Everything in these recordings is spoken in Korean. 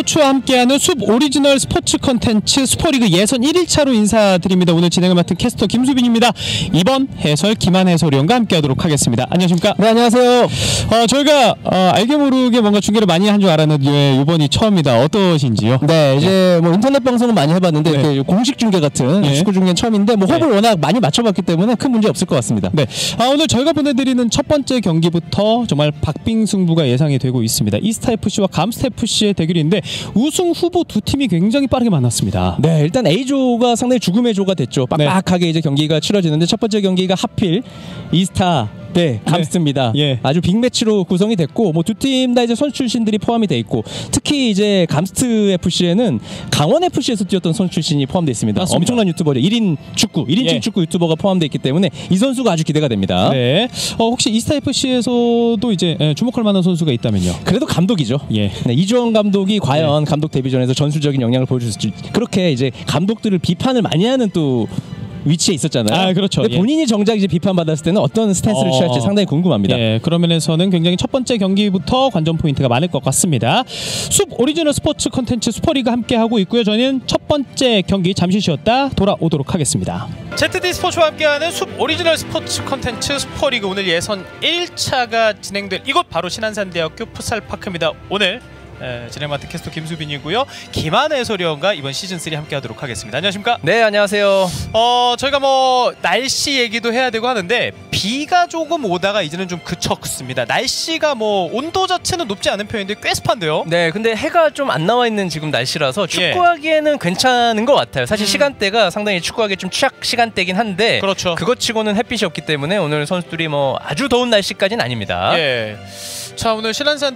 스포츠와 함께하는 숲 오리지널 스포츠 컨텐츠 슈퍼리그 예선 1일차로 인사드립니다. 오늘 진행을 맡은 캐스터 김수빈입니다. 이번 해설 김한 해설위원과 함께하도록 하겠습니다. 안녕하십니까? 네, 안녕하세요. 저희가 알게 모르게 뭔가 중계를 많이 한 줄 알았는데 이번이 처음이다. 어떠신지요? 네, 이제 뭐 인터넷 방송은 많이 해봤는데 이렇게 공식 중계 같은 축구 중계는 처음인데 뭐 호흡을 워낙 많이 맞춰봤기 때문에 큰 문제 없을 것 같습니다. 네, 오늘 저희가 보내드리는 첫 번째 경기부터 정말 박빙승부가 예상이 되고 있습니다. 이스타 FC와 감스타 FC의 대결인데 우승 후보 두 팀이 굉장히 빠르게 만났습니다. 네, 일단 A조가 상당히 죽음의 조가 됐죠. 빡빡하게 이제 경기가 치러지는데 첫 번째 경기가 하필 이스타 네, 감스트입니다. 아주 빅매치로 구성이 됐고 뭐 두 팀 다 이제 선수 출신들이 포함이 돼 있고 특히 이제 감스트 FC에는 강원 FC에서 뛰었던 선수 출신이 포함되어 있습니다. 맞습니다. 엄청난 유튜버죠. 1인 축구, 1인칭 축구 유튜버가 포함되어 있기 때문에 이 선수가 아주 기대가 됩니다. 네. 혹시 이스타 FC에서도 이제 주목할 만한 선수가 있다면요? 그래도 감독이죠. 네, 이주원 감독이 과연 감독 데뷔전에서 전술적인 역량을 보여줄 수 있을지 그렇게 이제 감독들을 비판을 많이 하는 또 위치에 있었잖아요. 그렇죠. 본인이 정작 이제 비판받았을 때는 어떤 스탠스를 취할지 상당히 궁금합니다. 그런 면에서는 굉장히 첫 번째 경기부터 관전 포인트가 많을 것 같습니다. 숲 오리지널 스포츠 컨텐츠 슈퍼리그 함께 하고 있고요. 저는 첫 번째 경기 잠시 쉬었다 돌아오도록 하겠습니다. ZD 스포츠와 함께하는 숲 오리지널 스포츠 컨텐츠 슈퍼리그 오늘 예선 1차가 진행될 이곳 바로 신한산대학교 풋살파크입니다. 오늘 진행 맡은 캐스터 김수빈이고요. 김한 해설위원과 이번 시즌3 함께하도록 하겠습니다. 안녕하십니까? 네, 안녕하세요. 저희가 뭐 날씨 얘기도 해야 되고 하는데 비가 조금 오다가 이제는 좀 그쳤습니다. 날씨가 뭐 온도 자체는 높지 않은 편인데 꽤 습한데요? 네, 근데 해가 좀 안 나와 있는 지금 날씨라서 축구하기에는 괜찮은 것 같아요. 사실 시간대가 상당히 축구하기 좀 취약 시간대긴 한데 그렇죠. 그것 치고는 햇빛이 없기 때문에 오늘 선수들이 뭐 아주 더운 날씨까지는 아닙니다. 자, 오늘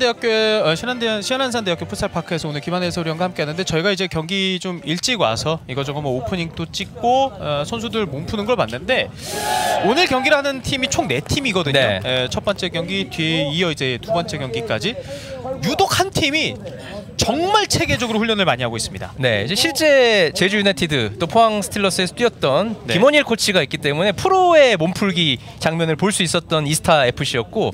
신한산대학교 풋살파크에서 오늘 김한 해설위원과 함께하는데 저희가 이제 경기 좀 일찍 와서 이거저거 뭐 오프닝도 찍고 선수들 몸 푸는 걸 봤는데 오늘 경기를 하는 팀이 총 4팀이거든요. 첫 번째 경기 뒤에 이어 이제 두 번째 경기까지 유독 한 팀이 정말 체계적으로 훈련을 많이 하고 있습니다. 네, 이제 실제 제주 유나이티드 또 포항 스틸러스에서 뛰었던 김원일 코치가 있기 때문에 프로의 몸풀기 장면을 볼 수 있었던 이스타 FC였고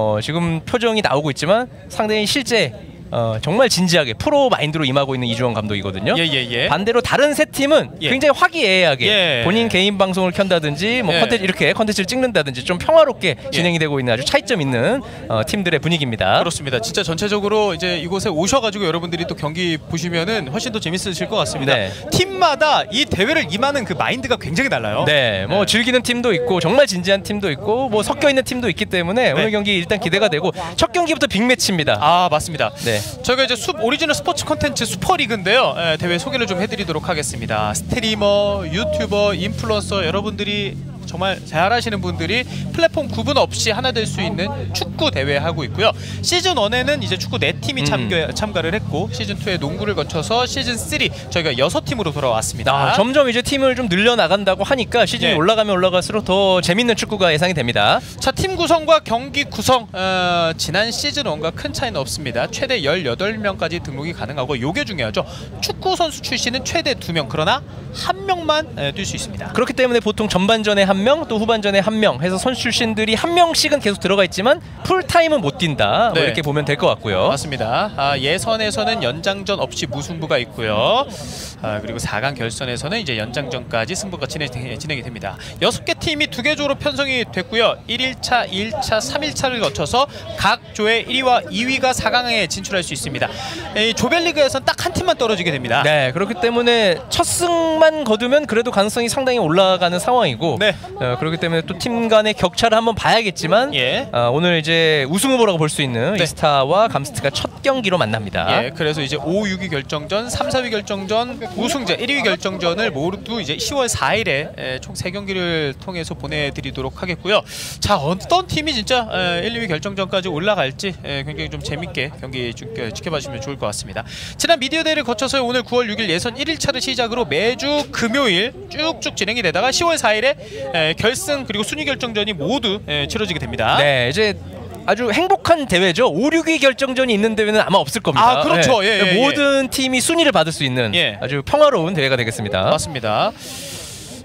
지금 표정이 나오고 있지만 상당히 실제 정말 진지하게 프로 마인드로 임하고 있는 이주원 감독이거든요. 반대로 다른 세 팀은 굉장히 화기애애하게 본인 개인 방송을 켠다든지 뭐 이렇게 컨텐츠를 찍는다든지 좀 평화롭게 진행이 되고 있는 아주 차이점 있는 팀들의 분위기입니다. 그렇습니다. 진짜 전체적으로 이제 이곳에 오셔가지고 여러분들이 또 경기 보시면은 훨씬 더 재밌으실 것 같습니다. 팀마다 이 대회를 임하는 그 마인드가 굉장히 달라요. 뭐 즐기는 팀도 있고 정말 진지한 팀도 있고 뭐 섞여 있는 팀도 있기 때문에 오늘 경기 일단 기대가 되고 첫 경기부터 빅매치입니다. 맞습니다. 저희가 이제 숲 오리지널 스포츠 컨텐츠 슈퍼리그인데요. 대회 소개를 좀 해드리도록 하겠습니다. 스트리머, 유튜버, 인플루언서 여러분들이 정말 잘하시는 분들이 플랫폼 구분 없이 하나 될 수 있는 축구 대회 하고 있고요. 시즌 1에는 이제 축구 4팀이 참가를 했고 시즌 2에 농구를 거쳐서 시즌 3 저희가 6팀으로 돌아왔습니다. 점점 이제 팀을 좀 늘려 나간다고 하니까 시즌이 올라가면 올라갈수록 더 재밌는 축구가 예상이 됩니다. 자, 팀 구성과 경기 구성 지난 시즌 1과 큰 차이는 없습니다. 최대 18명까지 등록이 가능하고 이게 중요하죠. 축구 선수 출신은 최대 2명 그러나 한 명만 뛸 수 있습니다. 그렇기 때문에 보통 전반전에 한 명, 또 후반전에 한 명 해서 선수 출신들이 한 명씩은 계속 들어가 있지만 풀타임은 못 뛴다. 뭐 이렇게 보면 될 것 같고요. 맞습니다. 예선에서는 연장전 없이 무승부가 있고요. 그리고 4강 결선에서는 이제 연장전까지 승부가 진행이 됩니다. 6개 팀이 2개 조로 편성이 됐고요. 1일차, 2일차, 3일차를 거쳐서 각 조의 1위와 2위가 4강에 진출할 수 있습니다. 이 조별리그에서는 딱 한 팀만 떨어지게 됩니다. 그렇기 때문에 첫 승만 거두면 그래도 가능성이 상당히 올라가는 상황이고 그렇기 때문에 또 팀 간의 격차를 한번 봐야겠지만 오늘 이제 우승 후보라고 볼 수 있는 이스타와 감스트가 첫 경기로 만납니다. 그래서 이제 5, 6위 결정전, 3, 4위 결정전, 우승자 1위 결정전을 모두 이제 10월 4일에 총 3경기를 통해서 보내드리도록 하겠고요. 자, 어떤 팀이 진짜 1, 2위 결정전까지 올라갈지 굉장히 좀 재밌게 경기 지켜봐주시면 좋을 것 같습니다. 지난 미디어 대회를 거쳐서 오늘 9월 6일 예선 1일차를 시작으로 매주 금요일 쭉쭉 진행이 되다가 10월 4일에 결승 그리고 순위 결정전이 모두 치러지게 됩니다. 이제 아주 행복한 대회죠. 5, 6위 결정전이 있는 대회는 아마 없을 겁니다. 그렇죠. 모든 팀이 순위를 받을 수 있는 아주 평화로운 대회가 되겠습니다. 맞습니다.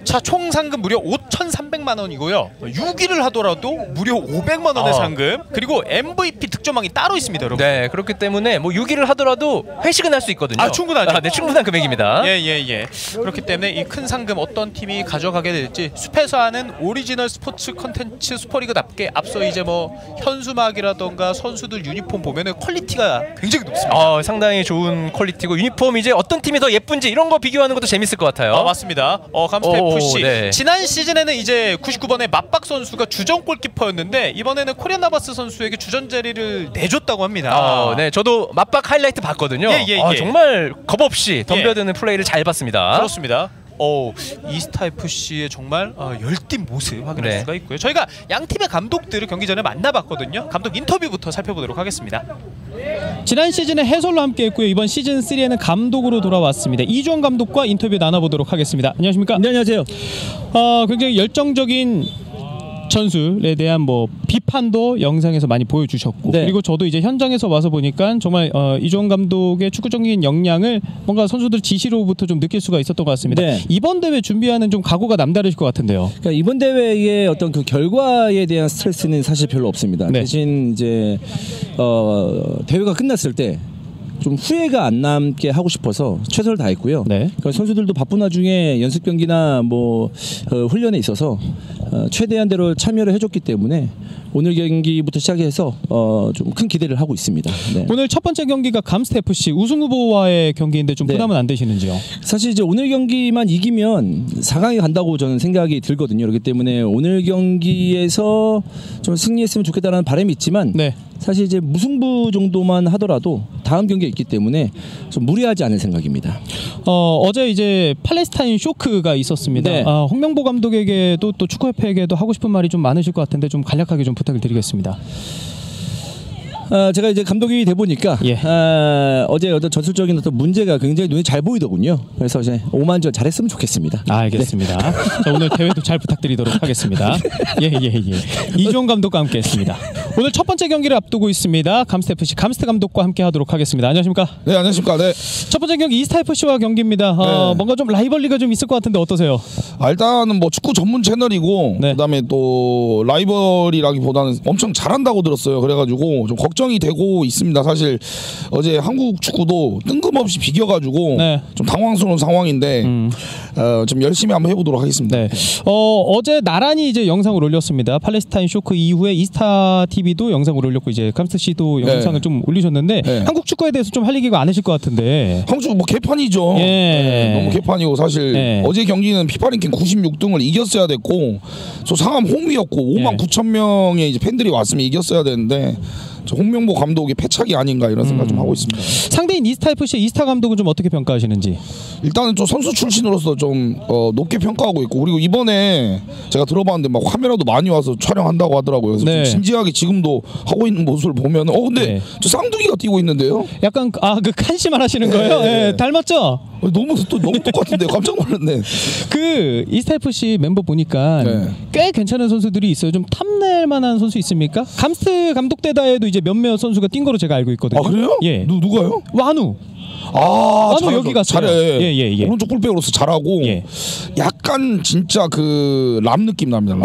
자, 총 상금 무려 5,300만 원이고요. 6위를 하더라도 무려 500만 원의 상금, 그리고 MVP 득점왕이 따로 있습니다, 여러분. 네, 그렇기 때문에 뭐 6위를 하더라도 회식은 할 수 있거든요. 아, 충분하죠. 네, 충분한 금액입니다. 예. 그렇기 때문에 이 큰 상금 어떤 팀이 가져가게 될지, 숲에서 하는 오리지널 스포츠 컨텐츠 슈퍼리그답게 앞서 이제 뭐 현수막이라던가 선수들 유니폼 보면은 퀄리티가 굉장히 높습니다. 상당히 좋은 퀄리티고, 유니폼 이제 어떤 팀이 더 예쁜지 이런 거 비교하는 것도 재밌을 것 같아요. 맞습니다. 감스트 FC 네. 지난 시즌에는 이제 99번에 맞박 선수가 주전 골키퍼였는데 이번에는 코리안 나바스 선수에게 주전 자리를 내줬다고 합니다. 네, 저도 맞박 하이라이트 봤거든요. 정말 겁 없이 덤벼드는 플레이를 잘 봤습니다. 그렇습니다. 이스타 FC의 정말 열띤 모습 확인할 수가 있고요. 저희가 양 팀의 감독들을 경기 전에 만나봤거든요. 감독 인터뷰부터 살펴보도록 하겠습니다. 지난 시즌에 해설로 함께했고요. 이번 시즌 3에는 감독으로 돌아왔습니다. 이주원 감독과 인터뷰 나눠보도록 하겠습니다. 안녕하십니까? 네, 안녕하세요. 굉장히 열정적인 전술에 대한 뭐 비판도 영상에서 많이 보여주셨고, 그리고 저도 이제 현장에서 와서 보니까 정말 이주원 감독의 축구적인 역량을 뭔가 선수들 지시로부터 좀 느낄 수가 있었던 것 같습니다. 이번 대회 준비하는 좀 각오가 남다르실 것 같은데요. 그러니까 이번 대회의 어떤 그 결과에 대한 스트레스는 사실 별로 없습니다. 대신 이제 대회가 끝났을 때 좀 후회가 안 남게 하고 싶어서 최선을 다했고요. 그러니까 선수들도 바쁜 와중에 연습 경기나 뭐 훈련에 있어서 최대한대로 참여를 해줬기 때문에 오늘 경기부터 시작해서 좀 큰 기대를 하고 있습니다. 오늘 첫 번째 경기가 감스트 FC 우승 후보와의 경기인데 좀 부담은 안 되시는지요? 사실 이제 오늘 경기만 이기면 4강에 간다고 저는 생각이 들거든요. 그렇기 때문에 오늘 경기에서 좀 승리했으면 좋겠다는 바람이 있지만 사실 이제 무승부 정도만 하더라도 다음 경기가 있기 때문에 좀 무리하지 않을 생각입니다. 어제 이제 팔레스타인 쇼크가 있었습니다. 홍명보 감독에게도 또 축구협회에게도 하고 싶은 말이 좀 많으실 것 같은데 좀 간략하게 좀 부탁을 드리겠습니다. 제가 이제 감독이 돼 보니까 어제 어떤 전술적인 어떤 문제가 굉장히 눈에 잘 보이더군요. 그래서 이제 오만전 잘했으면 좋겠습니다. 알겠습니다. 자, 오늘 대회도 잘 부탁드리도록 하겠습니다. 이주원 감독과 함께했습니다. 오늘 첫 번째 경기를 앞두고 있습니다. 감스트 FC 감스트 감독과 함께하도록 하겠습니다. 안녕하십니까? 네, 안녕하십니까? 네. 첫 번째 경기 이스타 FC와 경기입니다. 뭔가 좀 라이벌리가 좀 있을 것 같은데 어떠세요? 일단은 뭐 축구 전문 채널이고 그다음에 또 라이벌이라기보다는 엄청 잘한다고 들었어요. 그래가지고 좀 걱정이 되고 있습니다. 사실 어제 한국 축구도 뜬금없이 비겨가지고 좀 당황스러운 상황인데 좀 열심히 한번 해보도록 하겠습니다. 어제 나란히 이제 영상을 올렸습니다. 팔레스타인 쇼크 이후에 이스타 TV도 영상을 올렸고 이제 감스트 씨도 영상을 좀 올리셨는데 한국 축구에 대해서 좀 할 얘기가 많으실 것 같은데. 한국 축구 뭐 개판이죠. 너무 개판이고 사실 어제 경기는 피파 랭킹 96등을 이겼어야 됐고 저 상암 홈이었고 59,000명의 이제 팬들이 왔으면 이겼어야 되는데. 홍명보 감독의 패착이 아닌가 이런 생각 좀 하고 있습니다. 상대인 이스타 FC 이스타 감독은 좀 어떻게 평가하시는지? 일단은 좀 선수 출신으로서 좀 높게 평가하고 있고, 그리고 이번에 제가 들어봤는데 막 카메라도 많이 와서 촬영한다고 하더라고요. 그래서 좀 진지하게 지금도 하고 있는 모습을 보면 근데 저 쌍둥이가 뛰고 있는데요. 약간 그 칸시만 하시는 거예요? 닮았죠? 너무 똑같은데 깜짝 놀랐네. 그 이스타 FC 멤버 보니까 꽤 괜찮은 선수들이 있어요. 좀 탐낼 만한 선수 있습니까? 감스트 감독 때다에도 이제 몇몇 선수가 뛴 거로 제가 알고 있거든요. 그래요? 누가요? 완우. 완우 여기 갔어요. 잘해. 오른쪽 풀백으로서 잘하고 약간 진짜 그 람 느낌 납니다.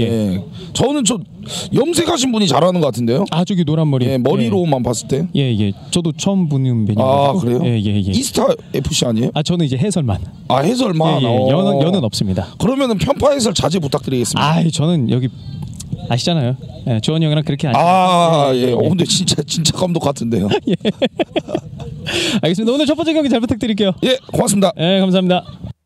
저는 염색하신 분이 잘하는 것 같은데요. 저기 노란 머리. 머리로만 봤을 때. 저도 처음 보는 밴드. 그래요? 이스타 FC 아니에요? 저는 이제 해설만. 해설만. 연은 없습니다. 그러면은 편파 해설 자제 부탁드리겠습니다. 저는 여기 아시잖아요. 주원이 형이랑 그렇게 근데 진짜 감독 같은데요. 알겠습니다. 오늘 첫 번째 경기 잘 부탁드릴게요. 고맙습니다. 감사합니다.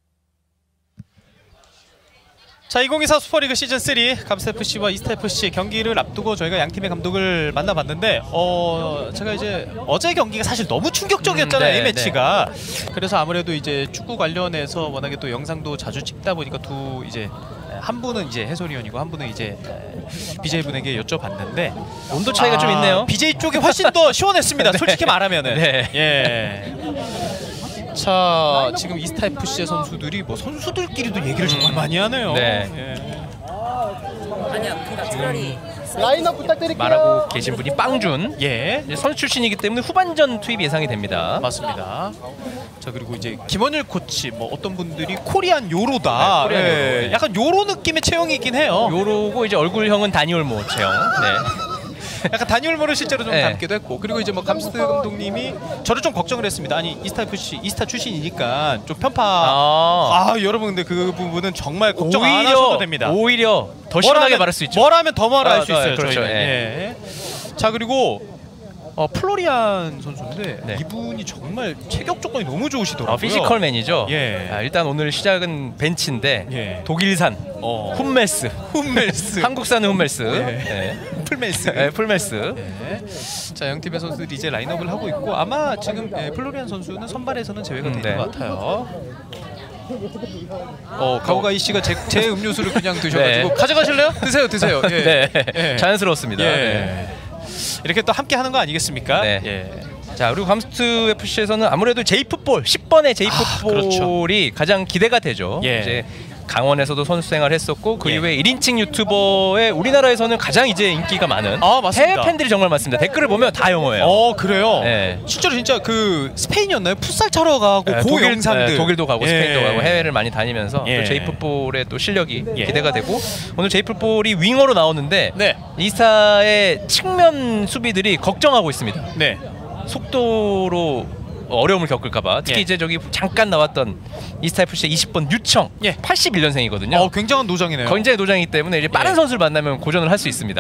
자, 2024 슈퍼리그 시즌 3 감스트 FC와 이스타 FC 경기를 앞두고 저희가 양 팀의 감독을 만나봤는데 제가 이제 어제 경기가 사실 너무 충격적이었잖아요. 이 매치가. 그래서 아무래도 이제 축구 관련해서 워낙에 또 영상도 자주 찍다 보니까 한 분은 이제 해설위원이고 한 분은 이제 BJ 분에게 여쭤봤는데 온도 차이가 좀 있네요. BJ 쪽이 훨씬 더 시원했습니다. 솔직히 말하면은. 자, 지금 이스타 FC의 선수들이 뭐 선수들끼리도 얘기를 정말 많이 하네요. 아니야, 그냥 차라리 라인업 부탁드릴게요. 말하고 계신 분이 빵준. 예. 선수 출신이기 때문에 후반전 투입 예상이 됩니다. 맞습니다. 자 그리고 이제 김원일 코치 뭐 어떤 분들이 코리안 요로다. 네, 코리안 요로. 약간 요로 느낌의 체형이긴 해요. 요로고 이제 얼굴형은 다니올모 체형. 네. 약간 다니올모를 실제로 좀 닮기도 했고 그리고 이제 뭐 감스트 감독님이 저를 좀 걱정을 했습니다. 아니 이스타 출신이니까 좀 편파. 여러분 근데 그 부분은 정말 걱정 안 하셔도 됩니다. 오히려 더 시원하게 말할 수 있죠. 뭐라면 더 뭐라 할 수 있어요. 그렇죠. 저희는. 예. 자 그리고 플로리안 선수인데 이분이 정말 체격 조건이 너무 좋으시더라고요. 피지컬맨이죠. 예. 일단 오늘 시작은 벤치인데 독일산 훈멜스 한국산 훈멜스 풀멜스. 자 양팀의 선수들이 이제 라인업을 하고 있고 아마 지금 플로리안 선수는 선발에서는 제외가 되는 것 같아요. 가오가이 씨가 제 음료수를 그냥 드셔가지고 가져가실래요? 드세요. 예. 네. 자연스러웠습니다. 이렇게 또 함께 하는 거 아니겠습니까? 자 그리고 감스트 FC에서는 아무래도 제이풋볼 10번의 제이풋볼이 가장 기대가 되죠. 이제 강원에서도 선수 생활했었고 그 이후에 1인칭 유튜버의 우리나라에서는 가장 이제 인기가 많은 해외 팬들이 정말 많습니다. 댓글을 보면 다 영어예요. 그래요? 실제로 진짜 그 스페인이었나요? 풋살 차러 가고 그 영상들 독일도 가고 스페인도 가고 해외를 많이 다니면서 또 제이풋볼의 또 실력이 기대가 되고 오늘 제이풋볼이 윙어로 나오는데 이스타의 측면 수비들이 걱정하고 있습니다. 속도로 어려움을 겪을까봐 특히 이제 저기 잠깐 나왔던 이스타 FC의 20번 유청 81년생이거든요. 굉장한 노장이네요. 굉장히 노장이기 때문에 이제 빠른 선수를 만나면 고전을 할 수 있습니다.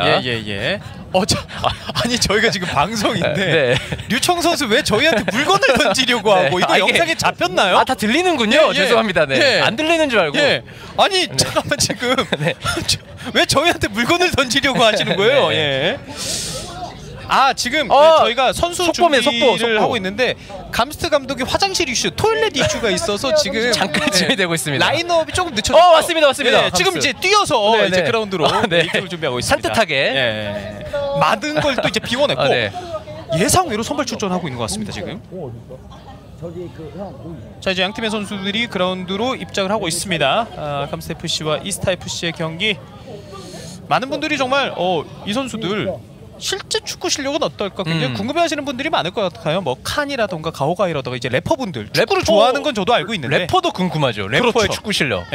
아니 저희가 지금 방송인데 류청 선수 왜 저희한테 물건을 던지려고 하고 이거 영상에 잡혔나요? 다 들리는군요. 죄송합니다. 안 들리는 줄 알고. 아니 잠깐만 지금 왜 저희한테 물건을 던지려고 하시는 거예요? 지금 저희가 선수 준비를 하고 있는데 감스트 감독이 화장실 이슈, 토일렛 이슈가 있어서 지금 잠깐 진행되고 있습니다. 라인업이 조금 늦춰졌어요. 맞습니다. 지금 이제 뛰어서 이제 그라운드로 입장을 준비하고 있습니다. 산뜻하게 많은 걸 또 이제 비워냈고 예상외로 선발 출전하고 있는 것 같습니다. 지금. 자 이제 양팀의 선수들이 그라운드로 입장을 하고 있습니다. 감스트 FC와 이스타 FC의 경기. 많은 분들이 정말 이 선수들 실제 축구 실력은 어떨까 굉장히 궁금해하시는 분들이 많을 것 같아요. 뭐 칸이라던가 가오가이라던가 이제 래퍼분들 축구를 좋아하는 건 저도 알고 있는데 래퍼도 궁금하죠. 래퍼의 축구 실력.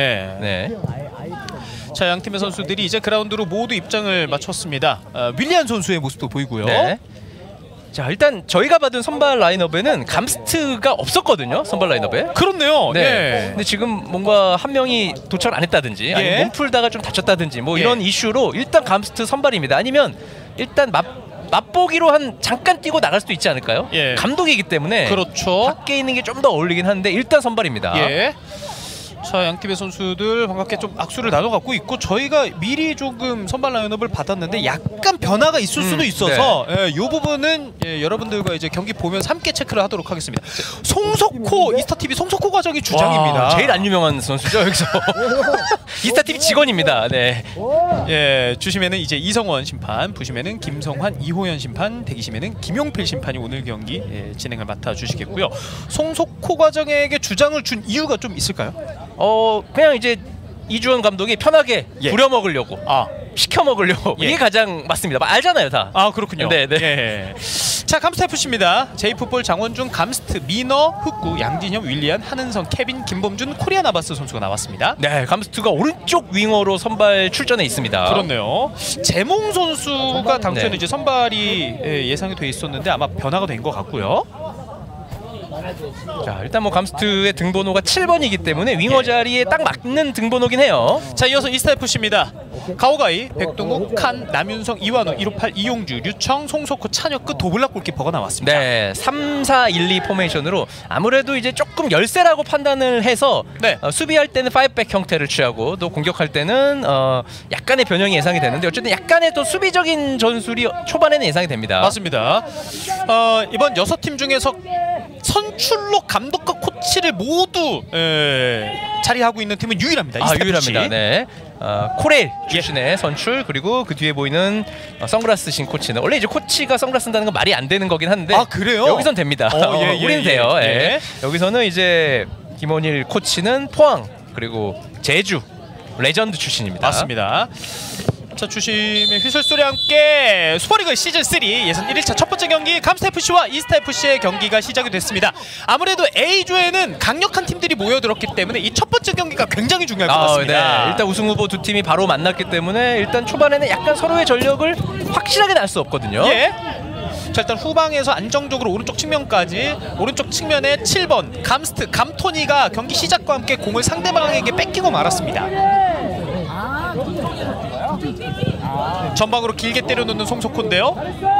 자 양팀의 선수들이 이제 그라운드로 모두 입장을 마쳤습니다. 윌리안 선수의 모습도 보이고요. 자 일단 저희가 받은 선발 라인업에는 감스트가 없었거든요. 선발 라인업에. 그렇네요. 근데 지금 뭔가 한 명이 도착을 안 했다든지 아니면 몸 풀다가 좀 다쳤다든지 뭐 이런 이슈로 일단 감스트 선발입니다. 아니면 일단 맛보기로 잠깐 뛰고 나갈 수도 있지 않을까요? 감독이기 때문에 밖에 있는 게 좀 더 어울리긴 한데 일단 선발입니다. 자 양팀의 선수들 반갑게 좀 악수를 나눠갖고 있고 저희가 미리 조금 선발 라인업을 받았는데 약간 변화가 있을 수도 있어서 이 부분은 여러분들과 이제 경기 보면서 함께 체크를 하도록 하겠습니다. 송석호 이스타TV 송석호 과정이 주장입니다. 제일 안 유명한 선수죠 여기서. 이스타TV 직원입니다. 주심에는 이제 이성원 심판, 부심에는 김성환, 이호연 심판, 대기심에는 김용필 심판이 오늘 경기 진행을 맡아주시겠고요. 송석호 과정에게 주장을 준 이유가 좀 있을까요? 그냥 이제 이주원 감독이 편하게 부려먹으려고 시켜먹으려고 이게 가장 맞습니다. 알잖아요 다. 그렇군요. 자 감스트 FC입니다. 제이풋볼 장원준, 감스트, 민어, 흑구, 양진형, 윌리안, 한은성, 케빈, 김범준, 코리안 아바스 선수가 나왔습니다. 감스트가 오른쪽 윙어로 선발 출전해 있습니다. 그렇네요. 제몽 선수가 당초에는 이제 선발이 예상이 돼 있었는데 아마 변화가 된 것 같고요. 자 일단 뭐 감스트의 등번호가 7번이기 때문에 윙어 자리에 딱 맞는 등번호긴 해요. 자 이어서 이스타 FC입니다. 가오가이, 백동욱, 칸, 남윤성, 이완우, 158, 이용주, 류청, 송석호, 찬혁 끝 도블락 골키퍼가 나왔습니다. 3-4-1-2 포메이션으로 아무래도 이제 조금 열세라고 판단을 해서 수비할 때는 5백 형태를 취하고 또 공격할 때는 약간의 변형이 예상이 되는데 어쨌든 약간의 또 수비적인 전술이 초반에는 예상이 됩니다. 맞습니다. 이번 6팀 중에서 선출로 감독과 코치를 모두 자리하고 있는 팀은 유일합니다. 유일합니다. 코렐 출신의 선출 그리고 그 뒤에 보이는 선글라스 신 코치는 원래 이제 코치가 선글라스 쓴다는 건 말이 안 되는 거긴 한데 그래요? 여기선 됩니다. 우리는 돼요. 여기서는 이제 김원일 코치는 포항 그리고 제주 레전드 출신입니다. 맞습니다. 자, 주심의 휘슬 소리와 함께 슈퍼리그 시즌 3 예선 1일차 첫 번째 경기 감스트FC와 이스타FC의 경기가 시작이 됐습니다. 아무래도 A조에는 강력한 팀들이 모여들었기 때문에 이 첫 번째 경기가 굉장히 중요할 것 같습니다. 네. 일단 우승 후보 두 팀이 바로 만났기 때문에 일단 초반에는 약간 서로의 전력을 확실하게 날 수 없거든요. 예. 자, 일단 후방에서 안정적으로 오른쪽 측면까지, 오른쪽 측면에 7번 감토니가 경기 시작과 함께 공을 상대방에게 뺏기고 말았습니다. 전방으로 길게 때려놓는 송석호인데요.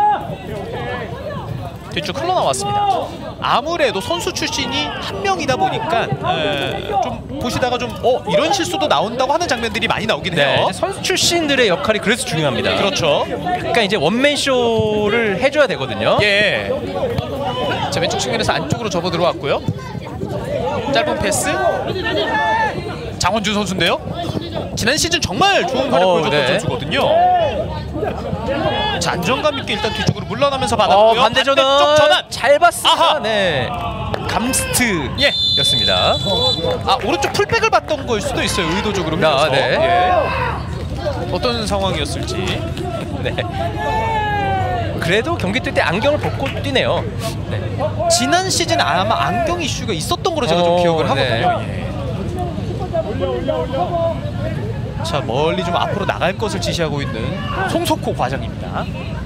뒤쪽 흘러나왔습니다. 아무래도 선수 출신이 한 명이다 보니까 좀 보시다가 좀 이런 실수도 나온다고 하는 장면들이 많이 나오긴 해요. 네, 선수 출신들의 역할이 그래서 중요합니다. 그렇죠. 약간 이제 원맨쇼를 해줘야 되거든요. 예. 자, 왼쪽 측면에서 안쪽으로 접어 들어왔고요. 짧은 패스. 장원준 선수인데요. 지난 시즌 정말 좋은 활약 보여줬던 선수거든요. 자, 안정감 있게 일단 뒤쪽으로 물러나면서 받았고요. 반대 전환 잘 봤습니다. 네. 감스트 였습니다. 오른쪽 풀백을 봤던 걸 수도 있어요. 의도적으로. 네. 예. 어떤 상황이었을지. 네. 그래도 경기 뛸 때 안경을 벗고 뛰네요. 네. 지난 시즌 아마 안경 이슈가 있었던 걸로 제가 좀 기억을 하거든요. 네. 예. 자, 멀리 좀 앞으로 나갈 것을 지시하고 있는 송석호 과장입니다.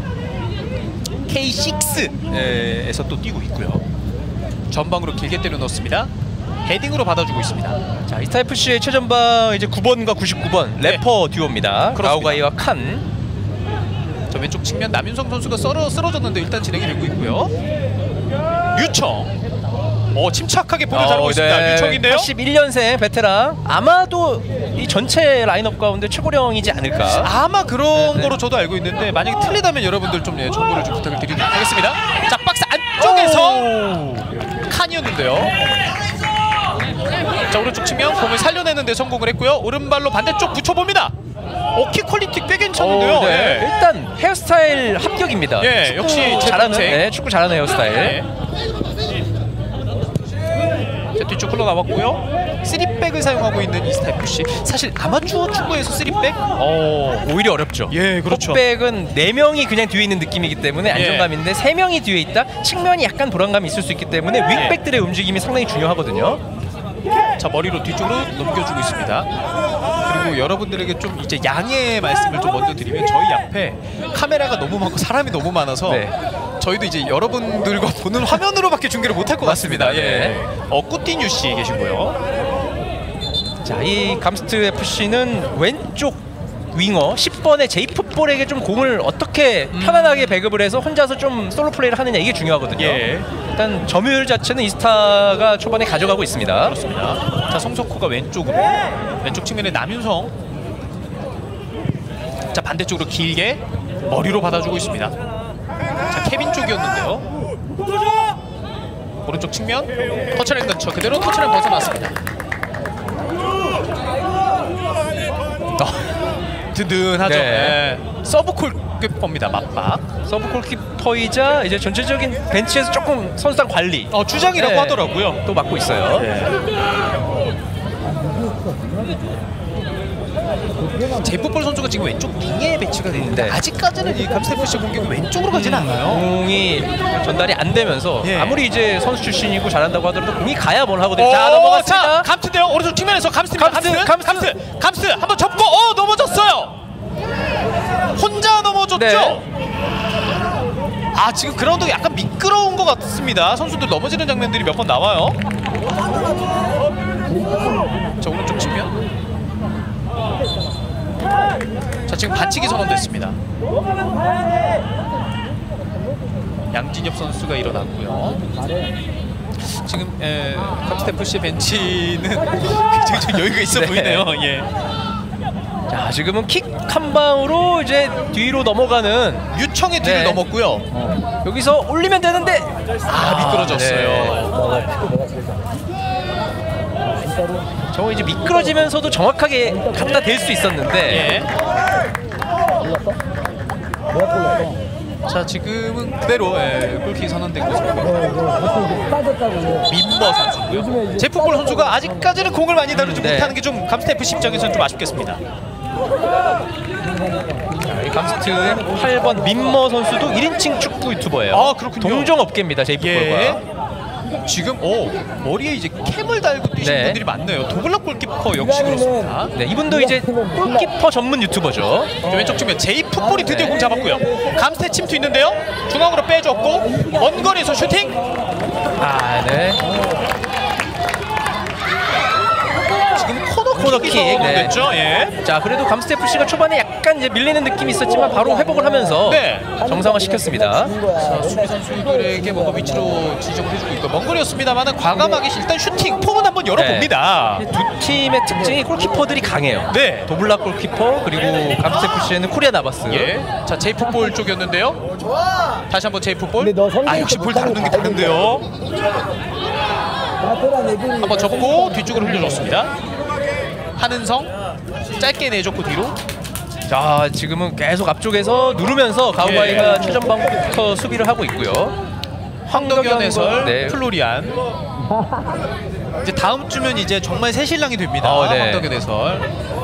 K6에서 또 뛰고 있고요. 전방으로 길게 때려 넣습니다. 헤딩으로 받아주고 있습니다. 자, 이스타FC의 최전방 이제 9번과 99번 래퍼 듀오입니다. 라우가이와 칸. 저 왼쪽 측면 남윤성 선수가 쓰러졌는데 일단 진행이 되고 있고요. 유청. 침착하게 볼을 자르고 있습니다. 유청인데요. 81년생 베테랑. 아마도 이 전체 라인업 가운데 최고령이지 않을까. 아마 그런 거로 저도 알고 있는데 만약에 틀리다면 여러분들 좀 정보를 좀 부탁을 드리도록 하겠습니다. 자, 박스 안쪽에서 칸이었는데요. 자, 오른쪽 측면 공을 살려내는데 성공을 했고요. 오른발로 반대쪽 붙여봅니다. 키 퀄리티 꽤 괜찮은데요. 네. 일단 헤어스타일 합격입니다. 예, 역시 잘하는 축구 잘하는 헤어스타일. 네. 자, 뒤쪽 흘러나왔고요. 3백을 사용하고 있는 이스타FC. 사실 아마추어 축구에서 3백? 오히려 어렵죠. 예, 그렇죠. 4백은 4명이 그냥 뒤에 있는 느낌이기 때문에 안정감인데 3명이 뒤에 있다? 측면이 약간 불안감이 있을 수 있기 때문에 윙백들의 움직임이 상당히 중요하거든요. 자, 머리로 뒤쪽으로 넘겨주고 있습니다. 그리고 여러분들에게 좀 이제 양해의 말씀을 좀 먼저 드리면 저희 앞에 카메라가 너무 많고 사람이 너무 많아서 저희도 이제 여러분들과 보는 화면으로밖에 중계를 못할 것 같습니다. 예. 꾸티뉴 씨 계시고요. 자, 이 감스트FC는 왼쪽 윙어 10번의 제이풋볼에게 좀 공을 어떻게 편안하게 배급을 해서 혼자서 좀 솔로 플레이를 하느냐, 이게 중요하거든요. 일단 점유율 자체는 이스타가 초반에 가져가고 있습니다. 그렇습니다. 자, 송석호가 왼쪽으로, 왼쪽 측면에 남윤성. 자, 반대쪽으로 길게 머리로 받아주고 있습니다. 자, 케빈 쪽이었는데요. 오른쪽 측면 터치라인 근처 그대로 터치라인 벗어났습니다. 든든하죠. 서브 골키퍼입니다. 맞박. 서브 골키퍼이자 이제 전체적인 벤치에서 조금 선수단 관리 주장이라고 하더라고요. 또 맡고 있어요. 제풋볼 선수가 지금 왼쪽 윙에 배치가 되어 있는데 아직까지는 이 감스트FC 공격은 왼쪽으로 가지는 않나요? 공이 전달이 안 되면서 아무리 이제 선수 출신이고 잘한다고 하더라도 공이 가야 뭘 하거든요. 자, 넘어갔습니다. 자, 감스인데요. 오른쪽 측면에서 감스입니다. 감스 한번 접고 넘어졌어요. 혼자 넘어졌죠. 지금 그라운드가 약간 미끄러운 것 같습니다. 선수들 넘어지는 장면들이 몇 번 나와요. 자, 오른쪽 측면. 자, 지금 반칙이 선언됐습니다. 양진엽 선수가 일어났고요. 지금 감스트FC 벤치는 굉장히 좀 여유가 있어 보이네요. 자, 지금은 킥 한 방으로 이제 뒤로 넘어가는 유청의 뒤를 넘었고요. 여기서 올리면 되는데 미끄러졌어요. 저거 이제 미끄러지면서도 정확하게 갖다 댈 수 있었는데 자, 지금은 그대로 골킥이 선언된 것이고요. 민버 선수고요. 제풋볼 선수가 아직까지는 공을 많이 다루지 못하는 게 좀 감스트FC 입장에서는 좀 아쉽겠습니다. 이 감스트의 8번 민머 선수도 1인칭 축구 유튜버예요. 아, 그렇군요. 동종업계입니다. 제이프볼과. 지금 머리에 이제 캠을 달고 뛰시는 분들이 많네요. 도블락 골키퍼 역시 그렇습니다. 네, 이분도 이제 골키퍼 전문 유튜버죠. 왼쪽 측면 제이풋볼이 드디어 공 잡았고요. 감스트 침투 있는데요. 중앙으로 빼줬고 먼 거리에서 슈팅. 네. 지금 코너킥이 됐죠. 예. 자, 그래도 감스트 FC가 초반에 약간 이제 밀리는 느낌이 있었지만 바로 회복을 하면서 정상화 시켰습니다. 수비 선수들에게 뭔가 위치로 지정을 해주고 있고 먼 거리였습니다만은 과감하게 일단 슈팅 폼은 한번 열어봅니다. 두 팀의 특징이 골키퍼들이 강해요. 네. 도블락 골키퍼 그리고 감스트 FC에는 코리아 나바스. 자, 제이풋볼 쪽이었는데요. 다시 한번 제이풋볼. 역시 볼 다루는 게 다른데요. 한번 접고 뒤쪽으로 흘려줬습니다. 한은성 짧게 내줬고 뒤로. 자, 지금은 계속 앞쪽에서 누르면서 가우바이가 최전방부터 수비를 하고 있고요. 황덕현 해설, 플로리안. 이제 다음 주면 이제 정말 새 신랑이 됩니다. 황덕현 해설.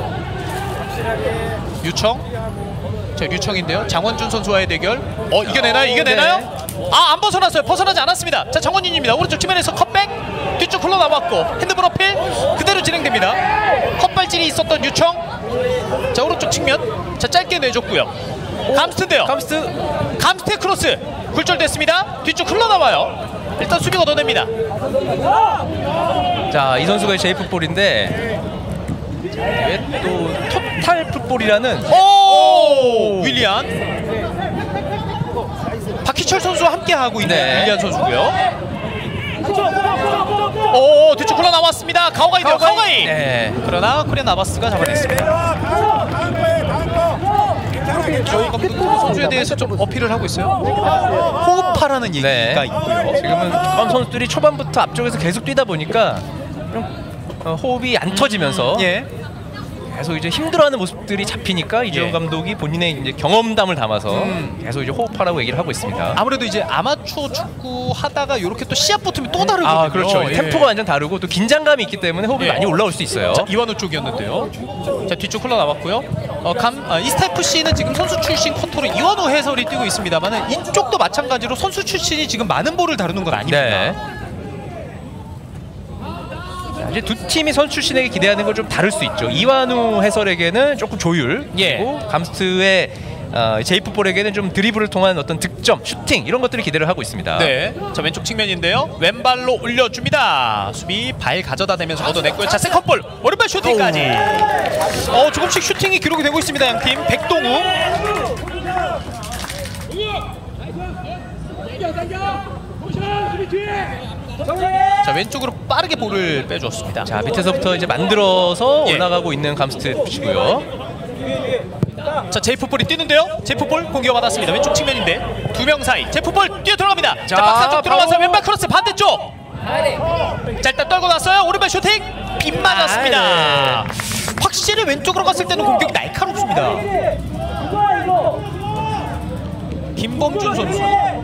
유청. 자, 유청인데요. 장원준 선수와의 대결. 이겨내나요? 이겨내나요? 안 벗어났어요. 벗어나지 않았습니다. 자, 정원윤입니다. 오른쪽 측면에서 컷백. 뒤쪽 흘러나왔고 핸드볼 어필 그대로 진행됩니다. 헛발질이 있었던 유청. 자, 오른쪽 측면. 자, 짧게 내줬고요. 감스트인데요. 감스트의 크로스 굴절됐습니다. 뒤쪽 흘러나와요. 일단 수비 걷어냅니다. 자, 이 선수가 제이풋볼인데 왜 또 토탈 풋볼이라는 윌리안 박희철 선수와 함께 하고 있는 윌리안 선수고요. 뒤쪽 흘러나왔습니다. 가오가이인데요. 가오가이. 그러나 코리아 나바스가 잡아냈습니다. 저희 감독 선수에 대해서 좀 어필을 하고 있어요. 호흡하라는 얘기가 있고요. 지금은 선수들이 초반부터 앞쪽에서 계속 뛰다 보니까 호흡이 안 터지면서 계속 이제 힘들어하는 모습들이 잡히니까 이재용 감독이 본인의 이제 경험담을 담아서 계속 이제 호흡하라고 얘기를 하고 있습니다. 아무래도 이제 아마추어 축구 하다가 이렇게 또 시합 붙으면 또 다르거든요. 그렇죠. 템포가 완전 다르고 또 긴장감이 있기 때문에 호흡이 많이 올라올 수 있어요. 자, 이완호 쪽이었는데요. 자, 뒤쪽 흘러나왔고요. 이스타 FC는 지금 선수 출신 쿼터로 이완호 해설이 뛰고 있습니다만은 이쪽도 마찬가지로 선수 출신이 지금 많은 볼을 다루는 건 아닙니다. 이제 두 팀이 선수 출신에게 기대하는 건 좀 다를 수 있죠. 이완우 해설에게는 조금 조율, 그리고 감스트의 제이풋볼에게는 좀 드리블을 통한 어떤 득점, 슈팅 이런 것들을 기대를 하고 있습니다. 자, 왼쪽 측면인데요. 왼발로 올려줍니다. 수비 발 가져다 대면서 걷어냈고요. 자, 세컨볼 오른발 슈팅까지. 조금씩 슈팅이 기록이 되고 있습니다. 양팀. 백동우. 자, 왼쪽으로 빠르게 볼을 빼주었습니다. 자, 밑에서부터 이제 만들어서 올라가고 있는 감스트 FC고요. 자, 제이풋볼이 뛰는데요. 제이풋볼 공격 받았습니다. 왼쪽 측면인데 두 명 사이 제이풋볼 뛰어 들어갑니다. 자, 박스 안쪽 들어가서 왼발 크로스 반대쪽. 자, 일단 떨고 났어요. 오른발 슈팅 빗 맞았습니다. 확실히 왼쪽으로 갔을 때는 공격이 날카롭습니다. 김범준 선수.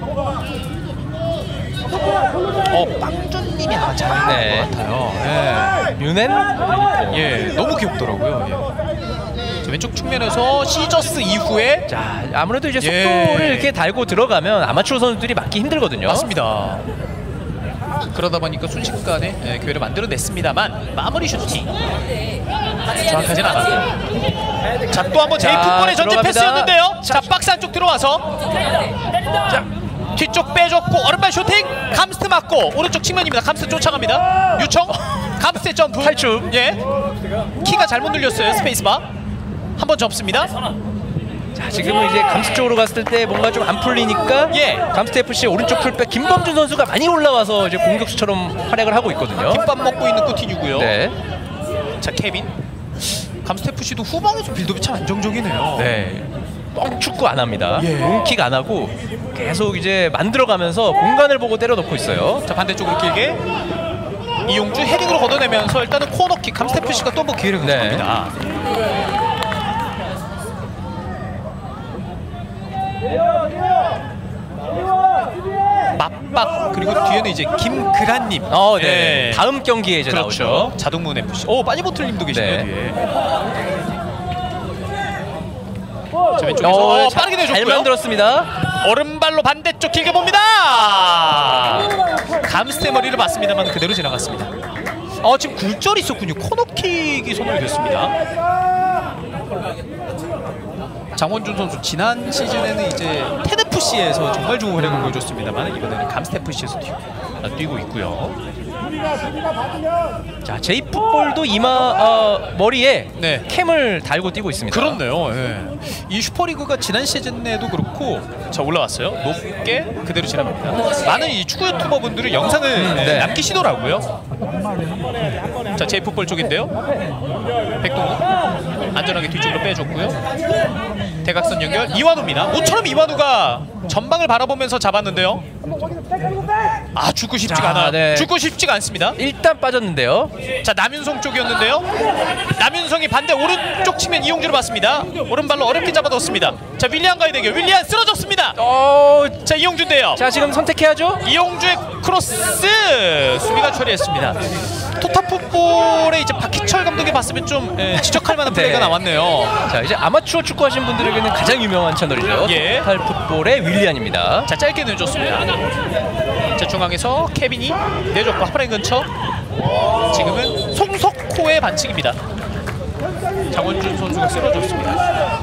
빵준님이 잘하는 것 같아요. 류넨? 너무 귀엽더라고요. 자, 왼쪽 측면에서 시저스 이후에 아무래도 이제 속도를 이렇게 달고 들어가면 아마추어 선수들이 막기 힘들거든요. 맞습니다. 그러다 보니까 순식간에 기회를 만들어냈습니다만 마무리 슈팅 정확하진 않았고요. 자, 또 한번 제이풋볼의 전진 패스였는데요. 자, 박스 안쪽 들어와서 뒤쪽 빼줬고 오른발 슈팅 감스트 맞고 오른쪽 측면입니다. 감스트 쫓아갑니다. 유청 감스트의 점프 탈출. 키가 잘못 눌렸어요. 스페이스바 한번 접습니다. 자, 지금은 이제 감스트 쪽으로 갔을 때 뭔가 좀 안 풀리니까 감스트 FC 오른쪽 풀백 김범준 선수가 많이 올라와서 이제 공격수처럼 활약을 하고 있거든요. 김밥 먹고 있는 꾸티뉴고요. 자, 케빈. 감스트 FC도 후방에서 빌드업이 참 안정적이네요. 뻥축구 안 합니다. 롱킥 안 하고 계속 이제 만들어가면서 공간을 보고 때려넣고 있어요. 자, 반대쪽으로 길게 이용주 헤딩으로 걷어내면서 일단은 코너킥 감스트 FC가 또 한 번 기회를 가져갑니다. 맞박 그리고 뒤에는 이제 김그란님. 다음 경기에 이제 나오죠. 자동문 FC. 빠니보틀님도 계시네요. 뒤에. 자, 왼쪽에서 빠르게 잘 내줬고요. 만들었습니다. 오른발로 반대쪽 길게 봅니다. 감스테 머리를 맞습니다만 그대로 지나갔습니다. 지금 굴절이 있었군요. 코너킥이 선언이 됐습니다. 장원준 선수 지난 시즌에는 이제 텐FC에서 정말 좋은 활약을 보여줬습니다만 이번에는 감스테FC에서 뛰고 있고요. 자, 제이풋볼도 이마 머리에 캠을 달고 뛰고 있습니다. 그렇네요. 예. 이 슈퍼리그가 지난 시즌에도 그렇고 자 올라왔어요. 높게 그대로 지납니다. 많은 이 축구 유튜버분들은 영상을 남기시더라고요. 자, 제이풋볼 쪽인데요. 백동훈 안전하게 뒤쪽으로 빼줬고요. 대각선 연결 이완우입니다. 모처럼 이완우가 전방을 바라보면서 잡았는데요. 죽고 싶지가 않아요. 죽고 싶지가 않습니다. 일단 빠졌는데요. 자, 남윤성 쪽이었는데요. 남윤성이 반대 오른쪽 측면 이용주로 봤습니다. 오른발로 어렵게 잡아뒀습니다. 자, 윌리안과의 대결. 윌리안 쓰러졌습니다. 자, 이용주인데요. 자, 지금 선택해야죠. 이용주의 크로스 수비가 처리했습니다. 토타풋볼의 이제 박희철 감독이 봤으면 좀 지적할 만한 플레이가 나왔네요. 자, 이제 아마추어 축구 하신 분들에게는 가장 유명한 채널이죠. 토탈풋볼의 윌리안입니다. 자, 짧게 내줬습니다. 자, 중앙에서 케빈이 내줬고 하프라인 근처. 지금은 송석호의 반칙입니다. 장원준 선수가 쓰러졌습니다.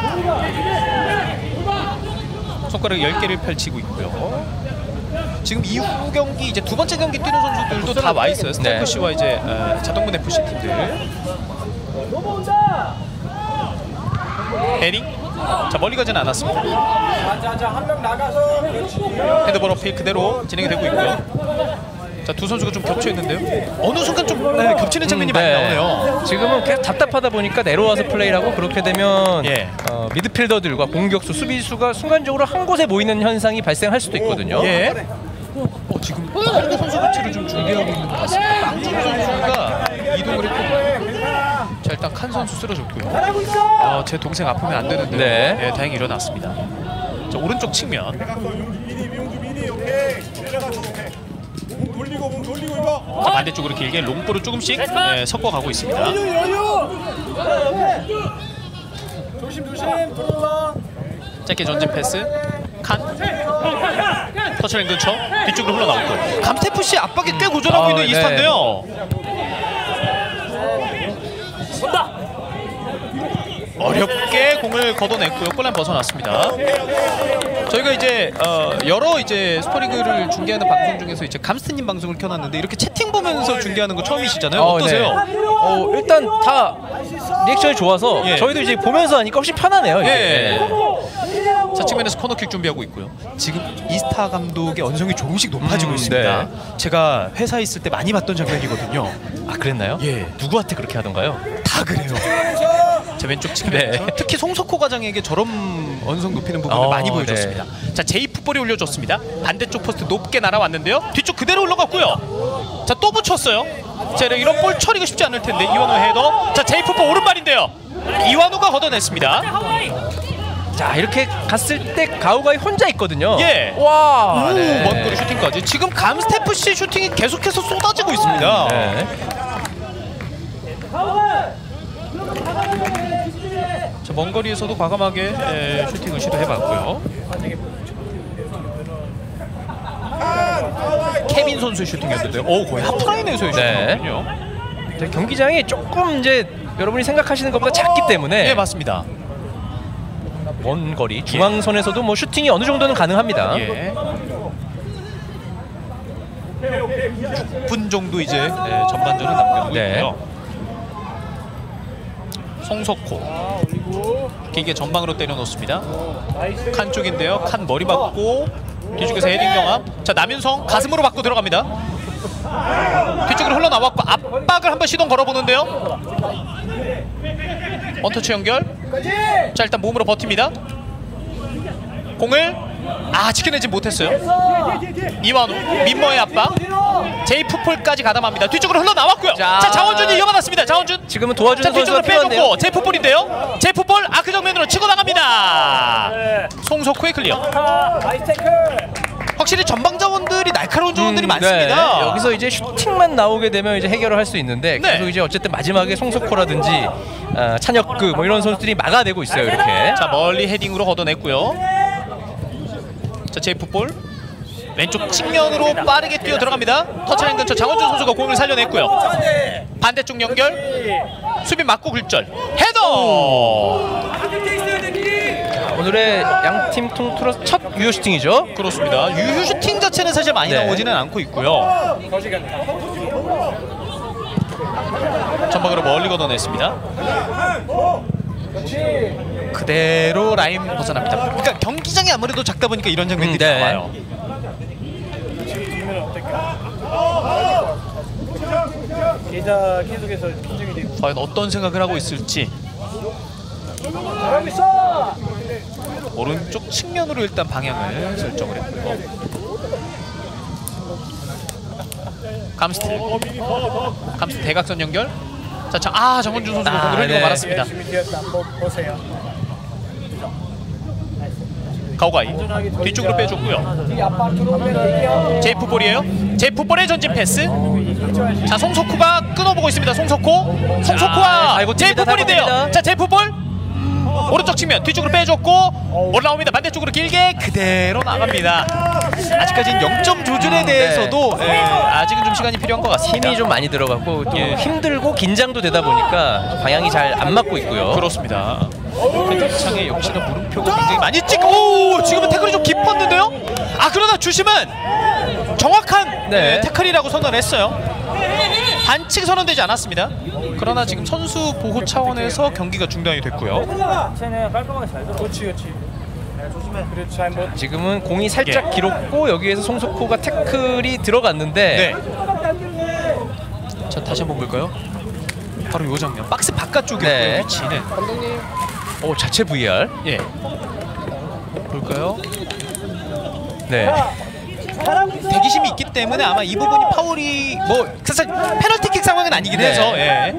손가락 10개를 펼치고 있고요. 지금 이후 경기 이제 두 번째 경기 뛰는 선수들도 다 와 있어요. 스타FC와 이제 자동문 FC 팀들. 헤딩. 자, 멀리 가진 않았습니다. 헤드볼 어필 그대로 진행이 되고 있고요. 자, 두 선수가 좀 겹쳐 있는데요. 어느 순간 좀 겹치는 장면이 많이 나오네요. 지금은 계속 답답하다 보니까 내려와서 플레이를 하고 그렇게 되면 미드필더들과 공격수, 수비수가 순간적으로 한 곳에 모이는 현상이 발생할 수도 있거든요. 지금 빠르게 선수 교체를 좀 준비하고 있는 것 같습니다. 빵준 선수가 이동을 했고 자, 일단 칸 선수 쓰러졌고요. 제 동생 아프면 안 되는데 다행히 일어났습니다. 자, 오른쪽 측면. 자, 반대쪽으로 길게 롱볼을 조금씩 섞어가고 있습니다. 짧게 전진 패스. 칸 터치라인 근처 뒤쪽으로 흘러나오고 감스테FC 압박이 꽤 고전하고 있는 이스타인데요. 어렵게 공을 걷어냈고요. 골라인 벗어났습니다. 저희가 이제 여러 이제 슈퍼리그를 중계하는 방송 중에서 이제 감스트님 방송을 켜놨는데 이렇게 채팅 보면서 중계하는 거 처음이시잖아요. 어떠세요? 일단 다 리액션이 좋아서 저희도 이제 보면서 하니까 훨씬 편하네요. 자, 측면에서 코너킥 준비하고 있고요. 지금 이스타 감독의 언성이 조금씩 높아지고 있습니다. 제가 회사에 있을 때 많이 봤던 장면이거든요. 아, 그랬나요? 누구한테 그렇게 하던가요? 다 그래요. 자, 왼쪽 측면 특히 송석호 과장에게 저런 언성 높이는 부분을 많이 보여줬습니다. 자, 제이풋볼이 올려줬습니다. 반대쪽 포스트 높게 날아왔는데요. 뒤쪽 그대로 올라갔고요. 자, 또 붙였어요. 자, 이런 볼 처리가 쉽지 않을 텐데 이완우 헤더. 자, 제이풋볼 오른발인데요. 이완우가 걷어냈습니다. 자, 이렇게 갔을 때 가우가이 혼자 있거든요. 와, 먼 거리 슈팅까지. 지금 감스테FC 슈팅이 계속해서 쏟아지고 있습니다. 자, 먼 거리에서도 과감하게 슈팅을 시도해봤고요. 케빈 선수의 슈팅이었는데요. 거의 하프라인에서의 슈팅이거든요. 경기장이 조금 이제 여러분이 생각하시는 것보다 작기 때문에 맞습니다. 먼 거리 중앙선에서도 뭐 슈팅이 어느 정도는 가능합니다. 6분 정도 이제 전반전을 남겨두고 있고요. 송석호 길게 전방으로 때려놓습니다. 칸 쪽인데요. 칸 머리 맞고 뒤쪽에서 헤딩 경합. 자, 남윤성 가슴으로 맞고 들어갑니다. 뒤쪽으로 흘러나왔고 압박을 한번 시동 걸어보는데요. 원터치 연결. 자, 일단 몸으로 버팁니다. 공을 지켜내지 못했어요. 이완우 민머의 압박. 제이풋볼까지 가담합니다. 뒤쪽으로 흘러나왔고요. 자, 장원준이 이어받았습니다. 장원준 지금은 도와주는 선수가 빼줬고 제이풋볼인데요. 제이풋볼 아크 정면으로 치고 나갑니다. 송석호의 클리어. 확실히 전방 자원들이 날카로운 자원들이 많습니다. 네. 여기서 이제 슈팅만 나오게 되면 이제 해결을 할 수 있는데 네. 계속 이제 어쨌든 마지막에 송석호라든지 찬혁그 뭐 이런 선수들이 막아내고 있어요. 이렇게. 자, 멀리 헤딩으로 걷어냈고요. 자, 제이프볼 왼쪽 측면으로 빠르게 뛰어 들어갑니다. 터치라인 근처 장원준 선수가 공을 살려냈고요. 반대쪽 연결, 수비 맞고 굴절, 헤더. 오늘의 양팀 통틀어서 첫 유효 슈팅이죠. 그렇습니다. 유효 슈팅 자체는 사실 많이 네. 나오지는 않고 있고요. 전방으로 멀리 걷어냈습니다. 그대로 라인 벗어납니다. 그러니까 경기장이 아무래도 작다 보니까 이런 장면들이 네. 나와요. 과연 어떤 생각을 하고 있을지. 오른쪽 측면으로 일단 방향을 설정을 했고요. 감스트 대각선 연결. 자, 정원준 선수가 공을 흘리고 네. 말았습니다. 가오가이 뒤쪽으로 빼줬고요. 제이프볼이에요. 제이프볼의 전진 패스. 자, 송석호가 끊어보고 있습니다. 송석호와 제이프볼인데요. 자, 제이프볼 오른쪽 측면 뒤쪽으로 빼줬고 올라옵니다. 반대쪽으로 길게 그대로 나갑니다. 아직까지는 0점 조준에 대해서도 아직은 좀 시간이 필요한 것 같습니다. 힘이 좀 많이 들어갔고 또 힘들고 긴장도 되다 보니까 방향이 잘 안 맞고 있고요. 그렇습니다. 창에 역시나 물음표가 굉장히 많이 찍고 지금은 태클이 좀 깊었는데요. 그러나 주심은 정확한 태클이라고 선언했어요. 반칙 선언되지 않았습니다. 그러나 지금 선수 보호 차원에서 경기가 중단이 됐고요. 지금은 공이 살짝 길었고 여기에서 송석호가 태클이 들어갔는데 자, 다시 한번 볼까요? 바로 이 장면. 박스 바깥쪽이었고요. 위치는. 자체 VR. 예. 볼까요? 네. 대기심이 있기 때문에 아마 이 부분이 파울이 사실 페널티킥 상황은 아니긴 해서.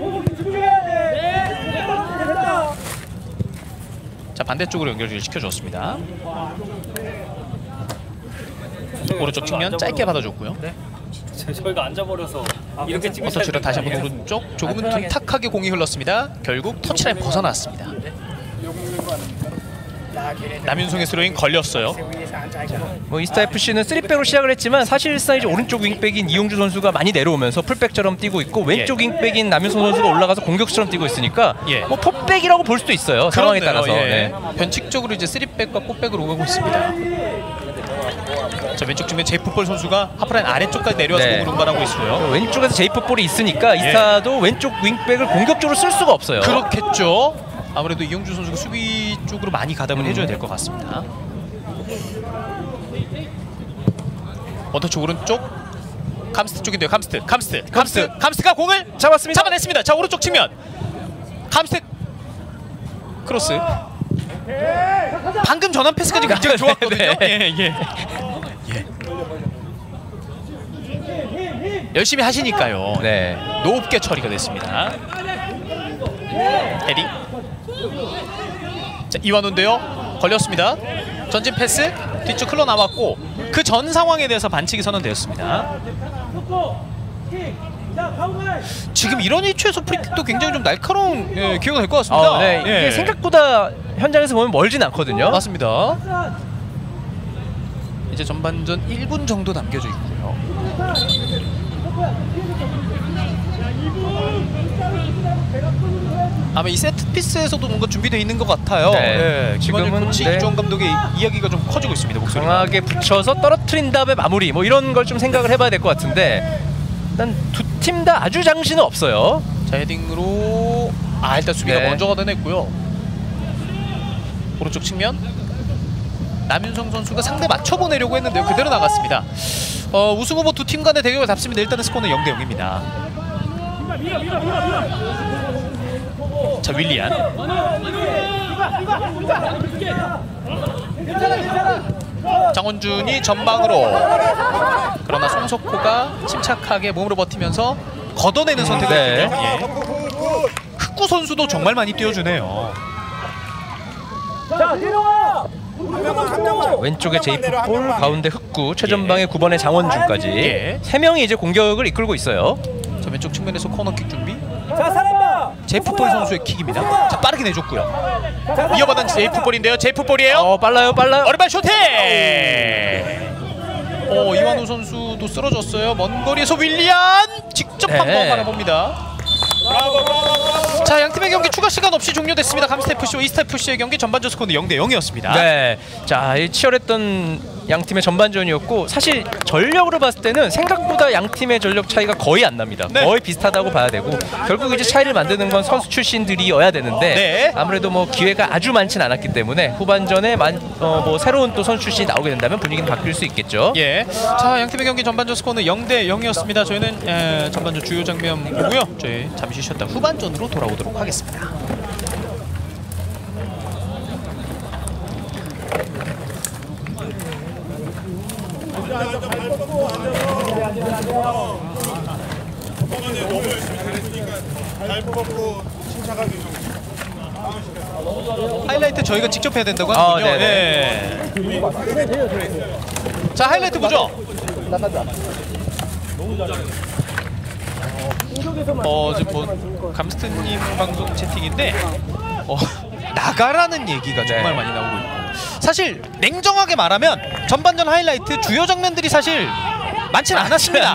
자, 반대쪽으로 연결을 시켜줬습니다. 오른쪽 측면 짧게 받아줬고요. 저희가 앉아버려서 이렇게 찍을 터치를 다시 한번 오른쪽 조금은 둔탁하게 공이 흘렀습니다. 결국 터치라인 벗어났습니다. 남윤송의 스로잉 걸렸어요. 이스타 FC는 3백으로 시작을 했지만 사실상 이제 오른쪽 윙백인 이용주 선수가 많이 내려오면서 풀백처럼 뛰고 있고 왼쪽 윙백인 남윤송 선수가 올라가서 공격수처럼 뛰고 있으니까 포백이라고 볼 수도 있어요. 상황에 따라서. 변칙적으로 이제 3백과 4백으로 오고 있습니다. 자, 왼쪽 측면 제이프볼 선수가 하프라인 아래쪽까지 내려와서 공을 운반하고 있어요. 왼쪽에서 제이프볼이 있으니까 이스타도 왼쪽 윙백을 공격적으로 쓸 수가 없어요. 그렇겠죠. 아무래도 이용주 선수가 수비 쪽으로 많이 가담을 해줘야 될 것 같습니다. 원터치 오른쪽 감스트 쪽인데요. 감스트가 공을 잡아냈습니다. 자, 오른쪽 측면 감스트 크로스. 방금 전환 패스까지 굉장히 좋았거든요. 열심히 하시니까요. 높게 처리가 됐습니다. 헤딩. 자, 이완우인데요. 걸렸습니다. 전진 패스 뒤쪽 흘러나왔고 그 전 상황에 대해서 반칙이 선언되었습니다. 지금 이런 위치에서 프리킥도 굉장히 좀 날카로운 기회가 될 것 같습니다. 이게 생각보다 현장에서 보면 멀진 않거든요. 맞습니다. 이제 전반전 1분 정도 남겨져 있고요. 아마 이 세트피스에서도 뭔가 준비되어 있는 것 같아요. 지금은 코치 이주원 감독의 이야기가 좀 커지고 있습니다. 목소리가. 강하게 붙여서 떨어뜨린 다음에 마무리 이런 걸 좀 생각을 해봐야 될 것 같은데 일단 두 팀 다 아주 장신은 없어요. 자, 헤딩으로 일단 수비가 먼저 걷어냈고요. 오른쪽 측면 남윤성 선수가 상대 맞춰보내려고 했는데요. 그대로 나갔습니다. 우승 후보 두 팀 간의 대결을 답습니다. 일단은 스코어는 0대 0입니다. 자, 윌리안. 장원준이 전방으로. 그러나 송석호가 침착하게 몸으로 버티면서 걷어내는 선택을 했거든요. 흑구 선수도 정말 많이 뛰어주네요. 자, 내려와! 자, 왼쪽에 제이프볼, 가운데 흑구, 최전방에 9번의 장원준까지 3명이 이제 공격을 이끌고 있어요. 자, 왼쪽 측면에서 코너킥 준비. 제이프볼 선수의 킥입니다. 자, 빠르게 내줬고요. 이어받은 제이프볼인데요. 제이프볼이에요. 빨라요. 오른발 슈팅! 이완우 선수도 쓰러졌어요. 먼 거리에서 윌리안 직접 한번 바라봅니다. 자, 양팀의 경기 추가 시간 없이 종료됐습니다. 감스트FC와 이스타FC의 경기 전반전 스코어는 0대0이었습니다. 네, 자, 치열했던 양팀의 전반전이었고 사실 전력으로 봤을 때는 생각보다 양팀의 전력 차이가 거의 안 납니다. 거의 비슷하다고 봐야 되고 결국 이제 차이를 만드는 건 선수 출신들이어야 되는데 아무래도 뭐 기회가 아주 많진 않았기 때문에 후반전에 뭐 새로운 또 선수 출신이 나오게 된다면 분위기는 바뀔 수 있겠죠. 자, 양팀의 경기 전반전 스코어는 0대0이었습니다. 저희는 전반전 주요 장면 보고요. 저희 잠시 쉬었다 후반전으로 돌아오도록 하겠습니다. 하이라이트 저희가 직접 해야 된다고 하는군요. 자, 하이라이트 보죠. 지금 뭐 감스트님 방송 채팅인데 나가라는 얘기가 정말 많이 나오고 있고, 사실 냉정하게 말하면 전반전 하이라이트 주요 장면들이 사실 많지는 않았습니다.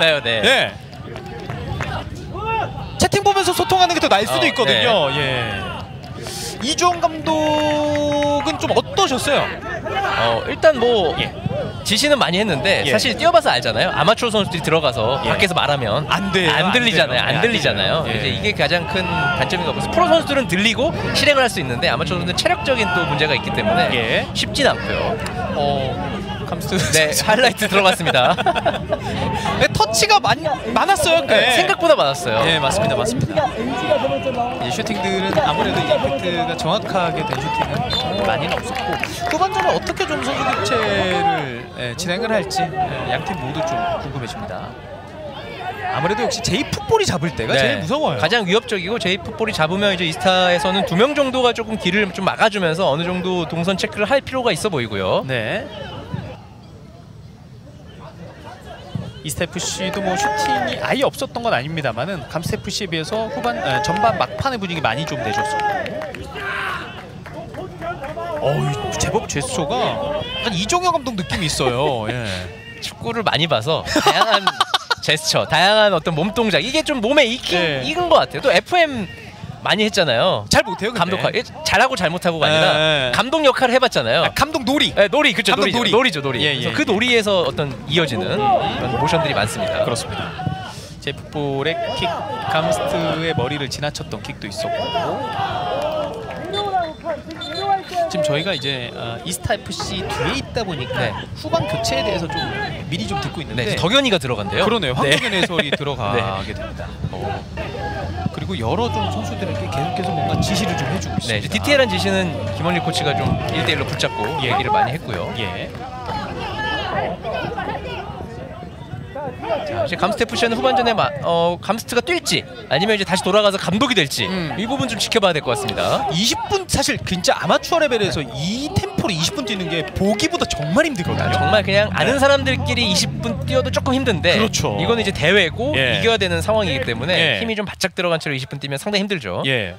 채팅 보면서 소통하는 게 더 나을 수도 있거든요. 이주원 감독은 좀 어떠셨어요? 일단 뭐 지시는 많이 했는데 사실 뛰어봐서 알잖아요. 아마추어 선수들이 들어가서 밖에서 말하면 안 들리잖아요. 이제 이게 가장 큰 단점인 것 같아요. 프로 선수들은 들리고 실행을 할 수 있는데 아마추어 선수들은 체력적인 또 문제가 있기 때문에 쉽진 않고요. 감스트 하이라이트 들어갔습니다. 터치가 많았어요. 생각보다 많았어요. 네, 맞습니다. 이 슈팅들은 아무래도 임팩트가 정확하게 된 슈팅은 많이는 없었고, 후반전은 어떻게 좀 선수 교체를 진행을 할지 양팀 모두 좀 궁금해집니다. 아무래도 역시 제이풋볼이 잡을 때가 제일 무서워요. 가장 위협적이고 제이풋볼이 잡으면 이제 이스타에서는 2명 정도가 조금 길을 좀 막아주면서 어느 정도 동선 체크를 할 필요가 있어 보이고요. 이스타FC도 뭐 슈팅이 아예 없었던 건 아닙니다만은 감스트FC에 비해서 전반 막판의 분위기 많이 좀 내줬어요. 제법 제스처가 약간 이종혁 감독 느낌이 있어요. 축구를 많이 봐서 다양한 제스처, 다양한 어떤 몸 동작, 이게 좀 몸에 익은 것 같아요. 또 FM 많이 했잖아요. 잘 못해요. 감독 잘하고 잘못하고가 아니라 감독 역할을 해봤잖아요. 감독 놀이. 놀이, 그렇죠. 놀이죠. 그래서 그 놀이에서 어떤 이어지는 그런 모션들이 많습니다. 그렇습니다. 제이풋볼의 킥, 감스트의 머리를 지나쳤던 킥도 있었고, 지금 저희가 이제 이스타FC 뒤에 있다 보니까 후반 교체에 대해서 좀 미리 좀 듣고 있는데 덕현이가 들어간대요. 그러네요. 황덕현 해설이 들어가게 됩니다. 그리고 여러 좀 선수들에게 계속해서 뭔가 지시를 좀 해주고 있습니다. 디테일한 지시는 김원일 코치가 좀 1대1로 붙잡고 얘기를 많이 했고요. 자, 이제 감스트FC는 후반전에 감스트가 뛸지 아니면 이제 다시 돌아가서 감독이 될지 이 부분 좀 지켜봐야 될 것 같습니다. 20분 사실 진짜 아마추어 레벨에서 이 템포로 20분 뛰는 게 보기보다 정말 힘들거든요. 정말 그냥 아는 사람들끼리 20분 뛰어도 조금 힘든데 이거는 이제 대회고 이겨야 되는 상황이기 때문에 힘이 좀 바짝 들어간 채로 20분 뛰면 상당히 힘들죠.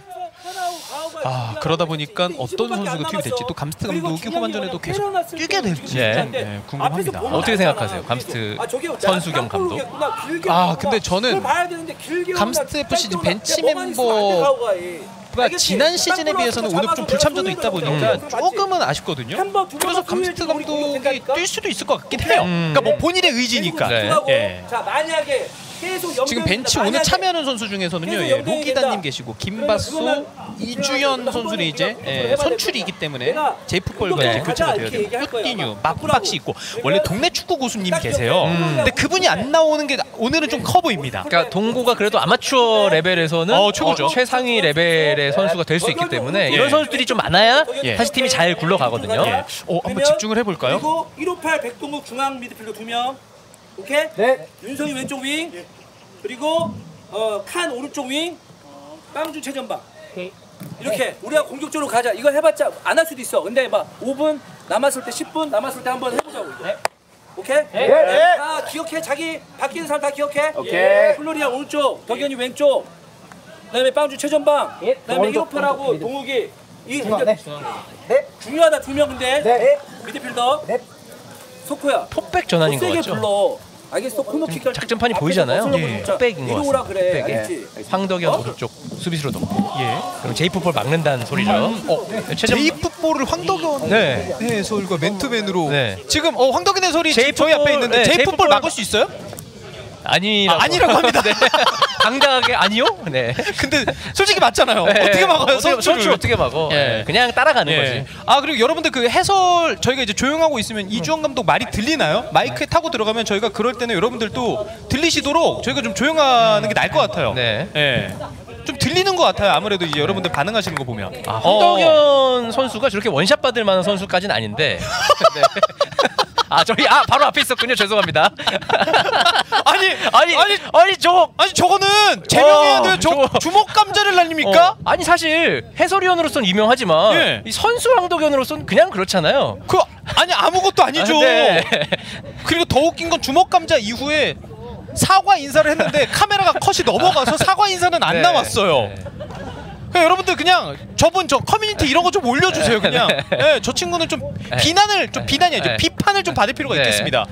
그러다 보니까 어떤 선수가 투입이 될지, 또 감스트 감독이 후반전에도 계속 뛰게 될지 궁금합니다. 어떻게 생각하세요? 감스트 선수 겸 감독. 근데 저는 감스트FC 벤치 멤버가 지난 시즌에 비해서는 오늘 좀 불참자도 있다 보니까 조금은 아쉽거든요. 그래서 감스트 감독이 뛸 수도 있을 것 같긴 해요. 그러니까 뭐 본인의 의지니까. 자, 만약에 지금 벤치 오늘 참여하는 선수 중에서는요, 로기다님 계시고 김바수, 이주연 선수는 이제 선출이기 때문에 제이풋볼과 이제 교체가 되어야 되고, 꾸띠뉴, 마쿠박시 있고, 원래 동네 축구 고수님 계세요. 근데 그분이 안 나오는 게 오늘은 좀 커 보입니다. 그러니까 동고가 그래도 아마추어 레벨에서는 최고죠. 최상위 레벨의 선수가 될 수 있기 때문에 이런 선수들이 좀 많아야 다시 팀이 잘 굴러가거든요. 한번 집중을 해볼까요? 그리고 158 백동국 중앙 미드필더 2명. 오케이? 윤성이 왼쪽 윙. 그리고 칸 오른쪽 윙. 빵주 최전방. 이렇게 우리가 공격적으로 가자. 이거 해봤자 안 할 수도 있어. 근데 막 5분 남았을 때 10분 남았을 때 한번 해보자고. 네. 오케이? 네. 다 기억해. 자기 바뀌는 사람 다 기억해. 오케이. 플로리안 오른쪽, 덕현이 왼쪽. 그다음에 빵주 최전방. 그다음에 1호편하고 동욱이 이 중요하다 2명 근데 미드필더. 소코야. 톱백 전환인 것 같죠? 불러. 알겠어. 코너킥 작전판이 보이잖아요. 톱백인 것 오라 같습니다. 그래. 황덕현 오른쪽 수비수로 넣고. 그럼 제이풋볼 막는다는 소리죠. 제이풋볼을 황덕현 해설과 맨투맨으로 지금 황덕현 해설이 제이풋볼, 저희 앞에 있는데 제이풋볼 막을 수 있어요? 아니라고 합니다. 당당하게 아니요? 네. 근데 솔직히 맞잖아요. 어떻게 막아요? 선수를 어떻게 막어? 그냥 따라가는 거지. 아 그리고 여러분들 그 해설 저희가 이제 조용하고 있으면 이주원 감독 말이 들리나요? 마이크에 타고 들어가면 저희가 그럴 때는 여러분들도 들리시도록 저희가 좀 조용하는 게 나을 것 같아요. 좀 들리는 것 같아요. 아무래도 이제 여러분들 반응하시는 거 보면. 황덕현 선수가 저렇게 원샷 받을 만한 선수까지는 아닌데. 저희 바로 앞에 있었군요. 죄송합니다. 아니 저거는 제명해야 될 주먹 감자를 날립니까? 아니 사실 해설위원으로서는 유명하지만 이 선수 황덕현으로서는 그냥 그렇잖아요. 아니 아무것도 아니죠. 그리고 더 웃긴 건 주먹 감자 이후에 사과 인사를 했는데 카메라가 컷이 넘어가서 사과 인사는 안 나왔어요. 여러분들 그냥 저분 저 커뮤니티 이런 거 좀 올려주세요. 그냥 저 친구는 좀 비난이 아니죠. 비판을 좀 받을 필요가 있겠습니다.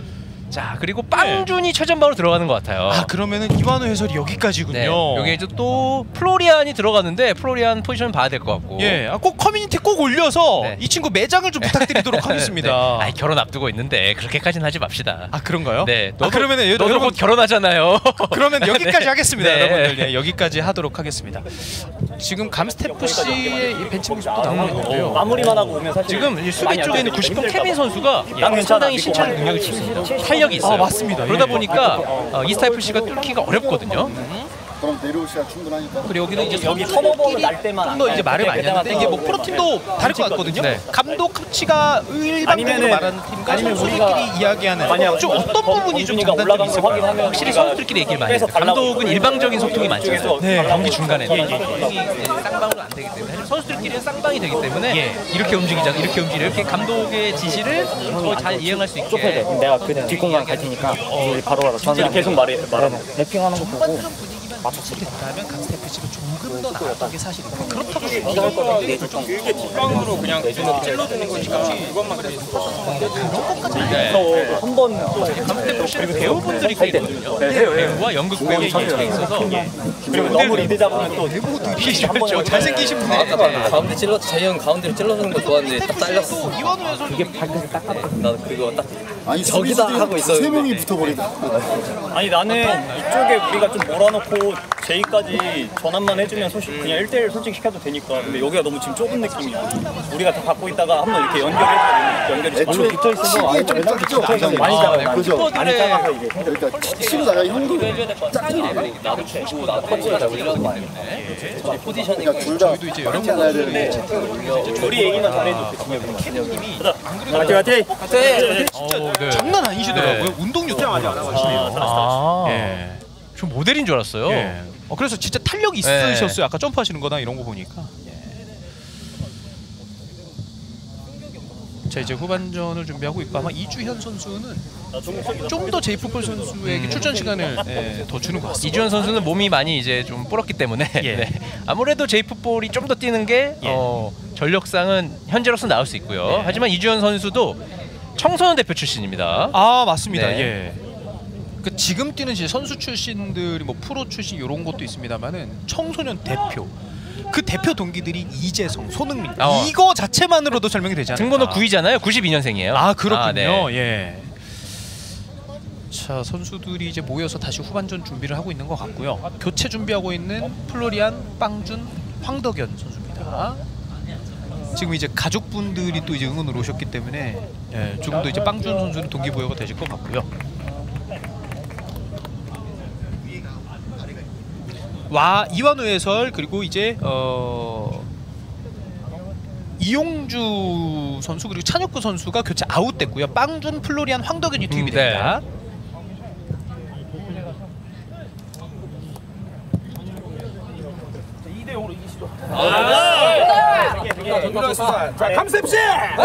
자 그리고 빵준이 최전방으로 들어가는 것 같아요. 그러면은 이완호 해설이 여기까지군요. 여기 이제 또 플로리안이 들어가는데 플로리안 포지션 봐야 될 것 같고. 꼭 커뮤니티 꼭 올려서 이 친구 매장을 좀 부탁드리도록 하겠습니다. 결혼 앞두고 있는데 그렇게까지는 하지 맙시다. 그런가요? 네. 그러면은 너도 곧 결혼하잖아요. 그러면 여기까지 하겠습니다, 여러분들. 여기까지 하도록 하겠습니다. 지금 감스테프 씨의 이 벤치 모습도 나오고 있는데요. 마무리만 하고 오면 사실 지금 수비 쪽에 있는 90번 케빈 선수가 상당히 신체적 능력이 있습니다. 탄력이 있어요. 맞습니다. 그러다 보니까 이스타 FC가 뚫기가 어렵거든요. 그럼 내려오시야 충분하니까. 그리고 여기는 이제 여기 턴오버는 날 때만 좀 더 이제 말을 많이 하는데 이게 뭐 프로팀도 다를 것 같거든요. 감독 코치가 일반적으로 말하는 팀과 선수들끼리 이야기하는 좀 어떤 부분이 좀 장단점이 있을까요? 확실히 선수들끼리 얘기를 많이 해요. 감독은 일방적인 소통이 많잖아요. 경기 중간에는 쌍방으로 안 되기 때문에 선수들끼리는 쌍방이 되기 때문에 이렇게 움직이자 이렇게 감독의 지시를 더 잘 이행할 수 있게. 내가 그 뒷공간 갈 테니까 바로 와서 전체를 계속 말하는 래핑하는 거 보고 맞췄을 때 그러면 감스테프 씨가 조금 더 나았던 게 사실이고 그렇다고 이게 뒷방으로 그냥 찔러주는 거니까 그것만 그런 것까지 한번 감스테프 씨는 배우분들이 꽤 있거든요. 배우와 연극 배우 꽤 있어서 그리고 너무 리드 잡으면 또 배우들이 한번 잘생기신 분이 가운데 저희 형 가운데로 찔러주는 거 좋았는데 딱 잘렸어. 이완호 해설 이게 발끝을 딱 나도 그거 딱 아니 저기다 하고 있었는데. 세 명이 붙어버리다. 아니 나는 이쪽에 우리가 좀 몰아놓고 제이까지 전환만 해주면 그냥 1대1 솔직히 시켜도 되니까. 근데 여기가 너무 지금 좁은 느낌이야. 우리가 다 갖고 있다가 한번 이렇게 연결이 절로 붙어있어서 시기에 좀 작죠? 많이 작아요. 그죠? 많이 작아서 이게 그러니까 치고 나가 형도 나도 주고 나도 터치가 올려도 안 돼. 포지션이 그러니까 둘 다 이제 같이 안아야 되는데 우리 얘기만 잘해줘. 화이팅! 장난 아니시더라고요. 운동력 진짜 좀 모델인 줄 알았어요. 그래서 진짜 탄력이 있으셨어요. 아까 점프하시는 거나 이런 거 보니까. 자 이제 후반전을 준비하고 있고 아마 이주현 선수는 좀 더 제이풋볼 선수에게 출전 시간을 더 주는 것 같습니다. 이주현 선수는 몸이 많이 이제 좀 불었기 때문에 아무래도 제이풋볼이 좀 더 뛰는 게 전력상은 현재로서 나올 수 있고요. 하지만 이주현 선수도 청소년 대표 출신입니다. 맞습니다. 그 지금 뛰는 선수 출신들이 뭐 프로 출신 이런 것도 있습니다만은 청소년 대표 그 대표 동기들이 이재성, 손흥민 이거 자체만으로도 설명이 되지 않을까. 등번호 9위잖아요. 92년생이에요. 그렇군요. 자 선수들이 이제 모여서 다시 후반전 준비를 하고 있는 것 같고요. 교체 준비하고 있는 플로리안, 빵준, 황덕현 선수입니다. 지금 이제 가족분들이 또 이제 응원으로 오셨기 때문에 조금 더 이제 빵준 선수는 동기부여가 되실 것 같고요. 이완호 해설 그리고 이제 이용주 선수 그리고 찬혁구 선수가 교체 아웃됐고요. 빵준, 플로리안, 황덕현이 투입이 됩니다. 좋다. 자, 감스 FC.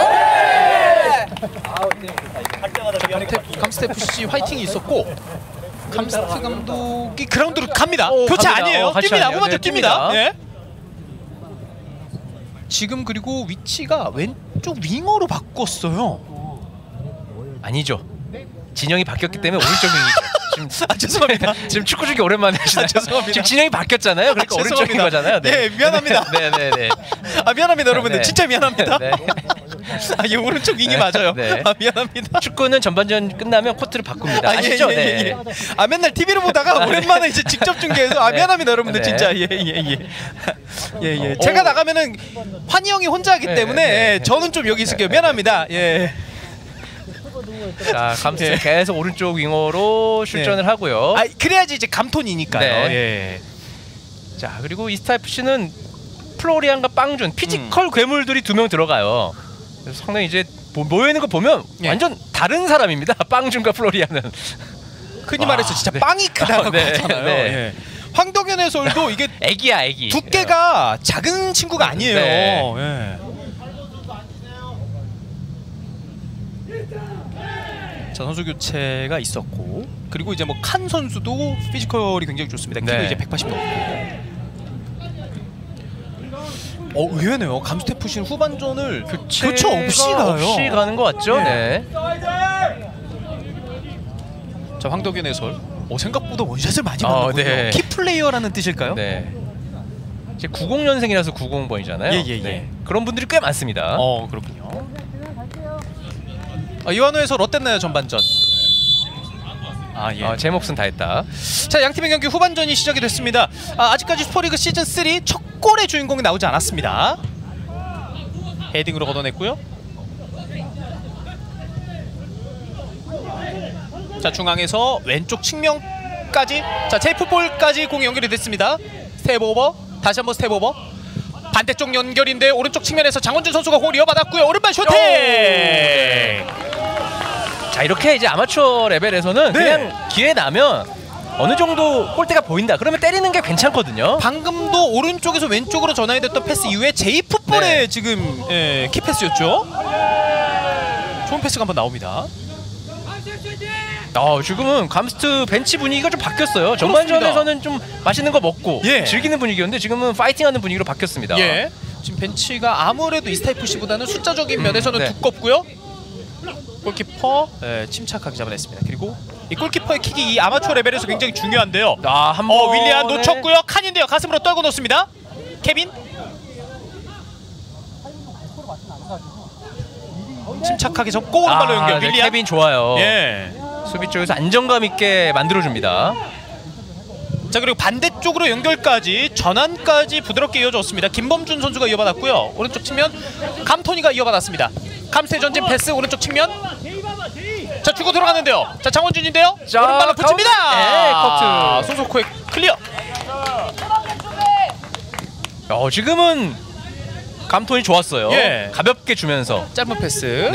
감스트 FC 화이팅이 있었고 감스트 감독이 그라운드로 갑니다. 교체 갑니다. 아니에요. 뜁니다. 후반전 네, 뜁니다. 네. 지금 그리고 위치가 왼쪽 윙어로 바꿨어요. 아니죠. 진영이 바뀌었기 때문에 오른쪽 윙이죠. 죄송합니다. 지금 축구 중계 오랜만에 하시나요? 죄송합니다. 지금 진영이 바뀌었잖아요. 그러니까 오른쪽인 거잖아요. 네, 미안합니다. 네네네. 미안합니다, 여러분들. 네. 진짜 미안합니다. 네. 이 오른쪽 윙이 맞아요. 네. 미안합니다. 축구는 전반전 끝나면 코트를 바꿉니다. 아시죠? 네. 맨날 TV로 보다가 오랜만에 이제 직접 중계해서 미안합니다, 여러분들. 네. 진짜 제가 나가면은 환희 형이 혼자 하기 때문에 저는 좀 여기 있을게요. 미안합니다. 자, 감스 계속 오른쪽 윙어로 출전을 하고요. 그래야지 이제 감톤이니까요. 네. 자, 그리고 이스타 FC는 플로리안과 빵준 피지컬 괴물들이 2명 들어가요. 그래서 상당히 이제 모여 있는 거 보면 완전 다른 사람입니다. 빵준과 플로리안은 흔히 말해서 진짜 빵이 크다고 하잖아요. 네. 황동현 해설도 이게 애기야, 애기. 두께가 작은 친구가 아니에요. 네. 자, 선수 교체가 있었고 그리고 이제 뭐 칸 선수도 피지컬이 굉장히 좋습니다. 키도 이제 180 넘고. 의외네요. 감스트 FC는 후반전을 교체 없이 가요. 없이 가는 것 같죠? 네. 자, 황덕현 해설. 생각보다 원샷을 많이 맞는군요. 네. 키플레이어라는 뜻일까요? 네. 이제 90년생이라서 90번이잖아요. 네. 그런 분들이 꽤 많습니다. 그렇군요. 이완호 해설 어땠나요, 전반전? 제 몫은 다 했다. 자, 양팀의 경기 후반전이 시작이 됐습니다. 아직까지 슈퍼리그 시즌 3 첫 골의 주인공이 나오지 않았습니다. 헤딩으로 걷어냈고요. 자, 중앙에서 왼쪽 측면까지, 자, 제이프볼까지 공이 연결이 됐습니다. 스텝 오버, 다시 한번 스텝 오버. 반대쪽 연결인데 오른쪽 측면에서 장원준 선수가 공을 이어받았고요. 오른발 슈팅! 자, 이렇게 이제 아마추어 레벨에서는 그냥 기회 나면 어느 정도 골대가 보인다. 그러면 때리는 게 괜찮거든요. 방금도 오른쪽에서 왼쪽으로 전환이 됐던 패스 이후에 제이풋볼의 지금 키패스였죠. 좋은 패스가 한번 나옵니다. 지금은 감스트 벤치 분위기가 좀 바뀌었어요. 전반전에서는 좀 맛있는 거 먹고 즐기는 분위기였는데 지금은 파이팅하는 분위기로 바뀌었습니다. 지금 벤치가 아무래도 이스타 FC보다는 숫자적인 면에서는 두껍고요. 골키퍼 침착하게 잡아냈습니다. 그리고 이 골키퍼의 킥이 이 아마추어 레벨에서 굉장히 중요한데요. 윌리안 놓쳤고요. 칸인데요. 가슴으로 떨고 놓습니다. 케빈 침착하게 접고 오른발로 연결. 윌리안. 케빈 좋아요. 수비 쪽에서 안정감 있게 만들어줍니다. 자, 그리고 반대쪽으로 연결까지 전환까지 부드럽게 이어졌습니다. 김범준 선수가 이어받았고요. 오른쪽 측면 감토니가 이어받았습니다. 감스의 전진 패스 오른쪽 측면. 자, 주고 들어가는데요. 자, 장원준인데요. 오른발로 붙입니다. 커트. 소소코의 클리어. 지금은 감톤이 좋았어요. 가볍게 주면서 짧은 패스.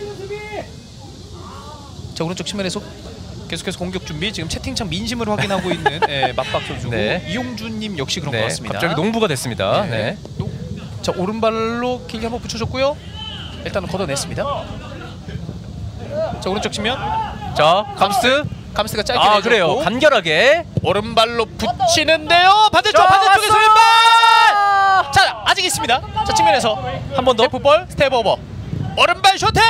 자, 오른쪽 측면에서 계속해서 공격 준비. 지금 채팅창 민심을 확인하고 있는 맞박 선수고 이용준님 역시 그런 것 같습니다. 갑자기 농부가 됐습니다. 자, 오른발로 길게 한번 붙여줬고요. 일단은 걷어냈습니다. 자, 오른쪽 측면. 자, 감스트가 짧게 내줬고. 그래요. 간결하게 오른발로 붙이는데요. 반대쪽에서 왼발. 자, 아직 있습니다. 자, 측면에서 한 번 더. 풋볼 스텝 오버. 오른발 슈팅.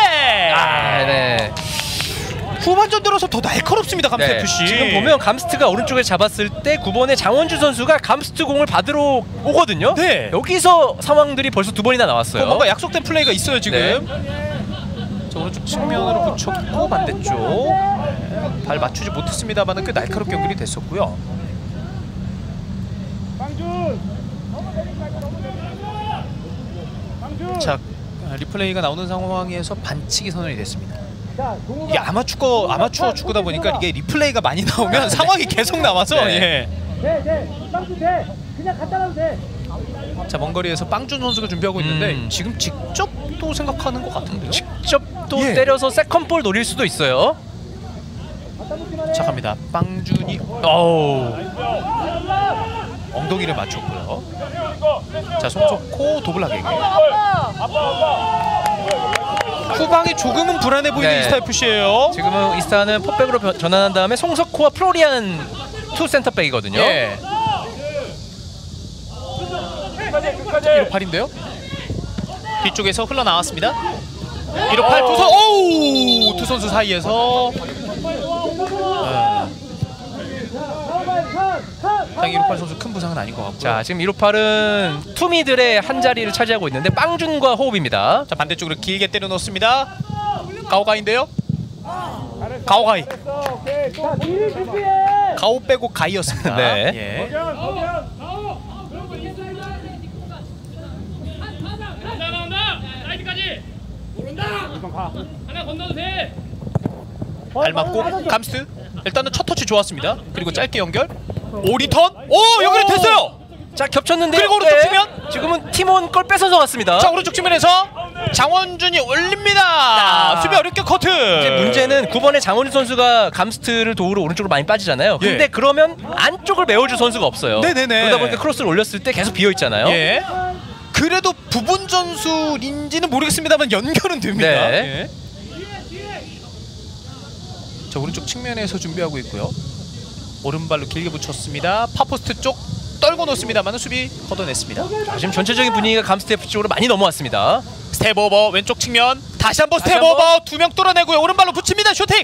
후반전 들어서 더 날카롭습니다. 감스트 FC. 지금 보면 감스트가 오른쪽에 잡았을 때 9번의 장원준 선수가 감스트 공을 받으러 오거든요. 여기서 상황들이 벌써 2번이나 나왔어요. 뭔가 약속된 플레이가 있어요 지금. 자, 오른쪽 측면으로 붙였고 반대쪽 발 맞추지 못했습니다만은 꽤 날카롭게 연결이 됐었고요. 자, 리플레이가 나오는 상황에서 반칙이 선언이 됐습니다. 이게 아마추어 축구다 보니까 이게 리플레이가 많이 나오면 상황이 계속 나와서 그냥 갖다 놔도 돼. 자, 먼 거리에서 빵준 선수가 준비하고 있는데 지금 직접 또 생각하는 것 같은데요? 직접 또 때려서 세컨볼 노릴 수도 있어요. 자, 갑니다. 빵준이 엉덩이를 맞췄고요. 자, 송석호 도블락에게. 후방이 조금은 불안해 보이는 네. 이스타 FC예요. 지금은 이스타는 포백으로 전환한 다음에 송석호와 플로리안 투 센터백이거든요. 예. 158인데요. 뒤쪽에서 흘러나왔습니다. 158 두 선, 오우! 두 선수 사이에서 딱 158 선수 큰 부상은 아닌 것 같고요. 자, 지금 158은 투미들의 한 자리를 차지하고 있는데 빵준과 호흡입니다. 자, 반대쪽으로 길게 때려 넣습니다. 가오가이인데요. 가오가이. 가오 빼고 가이였습니다. 네. 예. 발 맞고 감스. 일단은 첫 터치 좋았습니다. 그리고 짧게 연결. 오리턴. 오, 연결이 됐어요. 자, 겹쳤는데 그리고 오른쪽 측면. 지금은 팀원 걸 뺏어서 갔습니다. 자, 오른쪽 측면에서 장원준이 올립니다. 수비 어렵게 커트. 이제 문제는 9번의 장원준 선수가 감스트를 도우러 오른쪽으로 많이 빠지잖아요. 근데 예. 그러면 안쪽을 메워줄 선수가 없어요. 네네네. 그러다 보니까 크로스를 올렸을 때 계속 비어 있잖아요. 예. 그래도 부분 전술인지는 모르겠습니다만 연결은 됩니다. 네. 예. 자, 오른쪽 측면에서 준비하고 있고요. 오른발로 길게 붙였습니다. 파포스트 쪽 떨고 놓습니다만 수비 걷어냈습니다. 자, 지금 전체적인 분위기가 감스트 FC 쪽으로 많이 넘어왔습니다. 스텝 오버 왼쪽 측면 다시 한번 다시 스텝 한번. 오버 두 명 뚫어내고요. 오른발로 붙입니다. 슈팅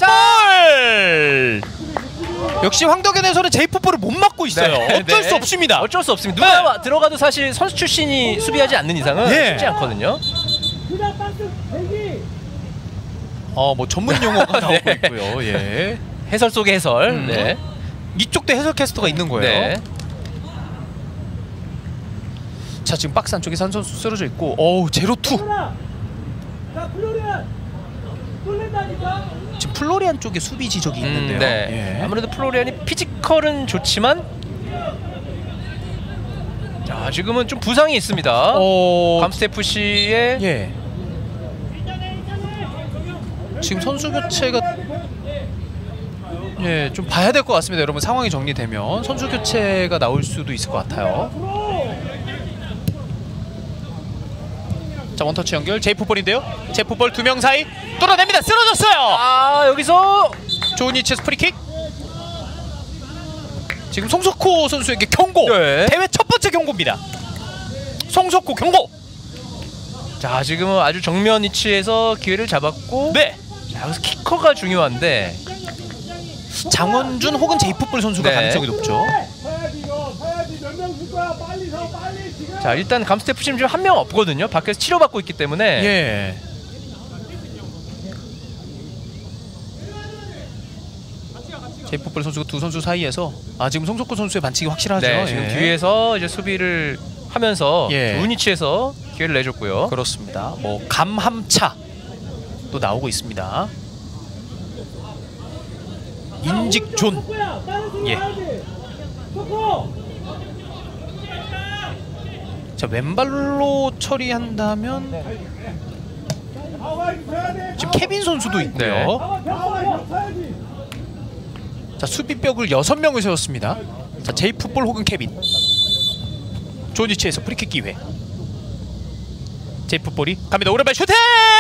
세컨볼. 역시 황덕현에서는 제이포볼을 못 막고 있어요. 네, 어쩔 네. 수 없습니다. 어쩔 수 없습니다. 누가 들어가도 사실 선수 출신이 수비하지 않는 이상은 예. 쉽지 않거든요. 뭐 전문 용어가 나오고 네. 있고요. 예. 해설 속의 해설. 네. 이쪽도 해설 캐스터가 있는 거예요. 네. 자, 지금 박스 안쪽에 한 선수 쓰러져 있고, 어우, 제로2. 지금 플로리안 쪽에 수비 지적이 있는데요. 네. 예. 아무래도 플로리안이 피지컬은 좋지만 자, 지금은 좀 부상이 있습니다. 감스트 FC의 예. 지금 선수 교체가 좀 봐야 될 것 같습니다. 여러분, 상황이 정리되면 선수 교체가 나올 수도 있을 것 같아요. 자, 원터치 연결 제이풋볼인데요. 제이풋볼 두 명 사이 뚫어냅니다. 쓰러졌어요. 아, 여기서 좋은 위치에서 프리킥. 지금 송석호 선수에게 경고. 네. 대회 첫 번째 경고입니다. 송석호 경고. 자, 지금은 아주 정면 위치에서 기회를 잡았고, 네. 자, 여기서 키커가 중요한데 장원준 혹은 제이풋볼 선수가 네. 가능성이 높죠. 자, 일단 감스트 FC는 지금 한 명 없거든요. 밖에서 치료받고 있기 때문에. 예. 제이풋볼 선수가 두 선수 사이에서 지금 송석호 선수의 반칙이 확실하죠. 네, 지금 예. 뒤에서 이제 수비를 하면서 예. 좋은 위치에서 기회를 내줬고요. 그렇습니다. 뭐 감함차 또 나오고 있습니다. 인직존. 예. 자, 왼발로 처리한다면 지금 케빈 선수도 있고요. 자, 수비벽을 6명을 세웠습니다. 자, 제이풋볼 혹은 케빈. 좋은 위치에서 프리킥 기회. 제이풋볼이 갑니다. 오른발 슈팅!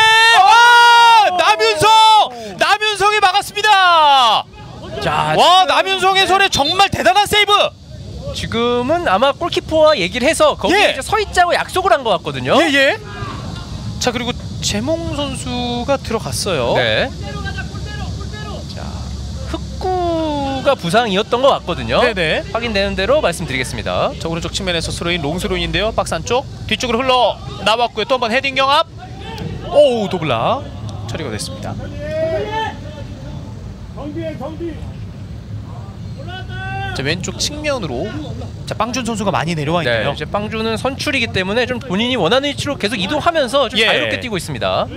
남윤성이 막았습니다. 자, 와, 남윤성의 손에 정말 대단한 세이브. 지금은 아마 골키퍼와 얘기를 해서 거기에 예. 이제 서 있자고 약속을 한 것 같거든요. 예. 자, 그리고 제몽 선수가 들어갔어요. 네. 자, 흑구가 부상이었던 것 같거든요. 네네. 확인되는 대로 말씀드리겠습니다. 자, 오른쪽 측면에서 스로인 롱스로인인데요. 박스 안쪽 뒤쪽으로 흘러 나왔고요. 또 한번 헤딩 경합. 오우, 도블라 처리가 됐습니다. 자, 왼쪽 측면으로 자, 빵준 선수가 많이 내려와 있네요. 네, 이제 빵주는 선출이기 때문에 좀 본인이 원하는 위치로 계속 이동하면서 좀 예. 자유롭게 뛰고 있습니다.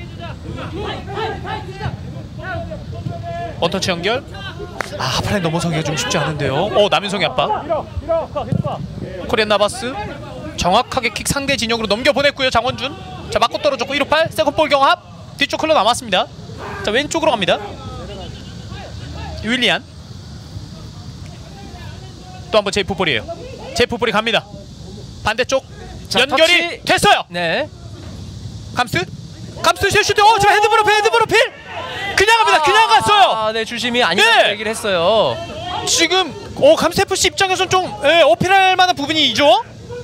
원터치 연결. 하판에 넘어서기가 좀 쉽지 않은데요. 남윤성의 압박. 코리안 나바스 정확하게 킥 상대 진영으로 넘겨보냈고요. 장원준. 자, 맞고 떨어졌고 158 세컨볼 경합. 뒤쪽 흘러 남았습니다. 자, 왼쪽으로 갑니다. 윌리안. 또 한번 제이프볼이에요. 제이프볼이 갑니다. 반대쪽 자, 연결이 터치. 됐어요. 네. 감스 슛. 지금 핸드볼 어필. 그냥 갑니다. 그냥 갔어요. 아, 네, 주심이 아니라고 얘기를 했어요. 지금 감스 FC 입장에서는 좀 어필할 만한 부분이 있죠.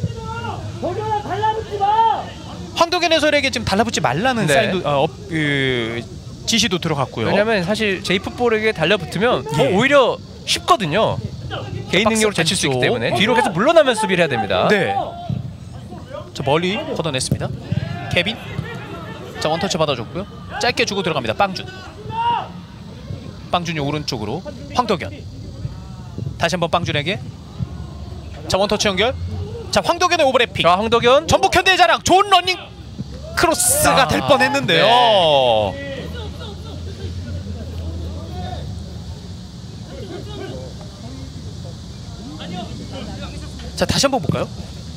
황덕현 해설에게 지금 달라붙지 말라는 사인도 지시도 들어갔고요. 왜냐면 사실 제이프볼에게 달려붙으면 오히려 쉽거든요. 개인 능력으로 제칠 수 있기 때문에 뒤로 계속 물러나면서 수비를 해야 됩니다. 네. 자, 멀리 걷어냈습니다. 케빈. 자, 원터치 받아줬고요. 짧게 주고 들어갑니다. 빵준이 오른쪽으로 황덕현. 다시 한번 빵준에게. 자, 원터치 연결. 자, 황덕현의 오버래핑. 자, 황덕현 전북 현대의 자랑. 좋은 러닝 크로스가 될 뻔했는데요. 네. 자, 다시 한번 볼까요?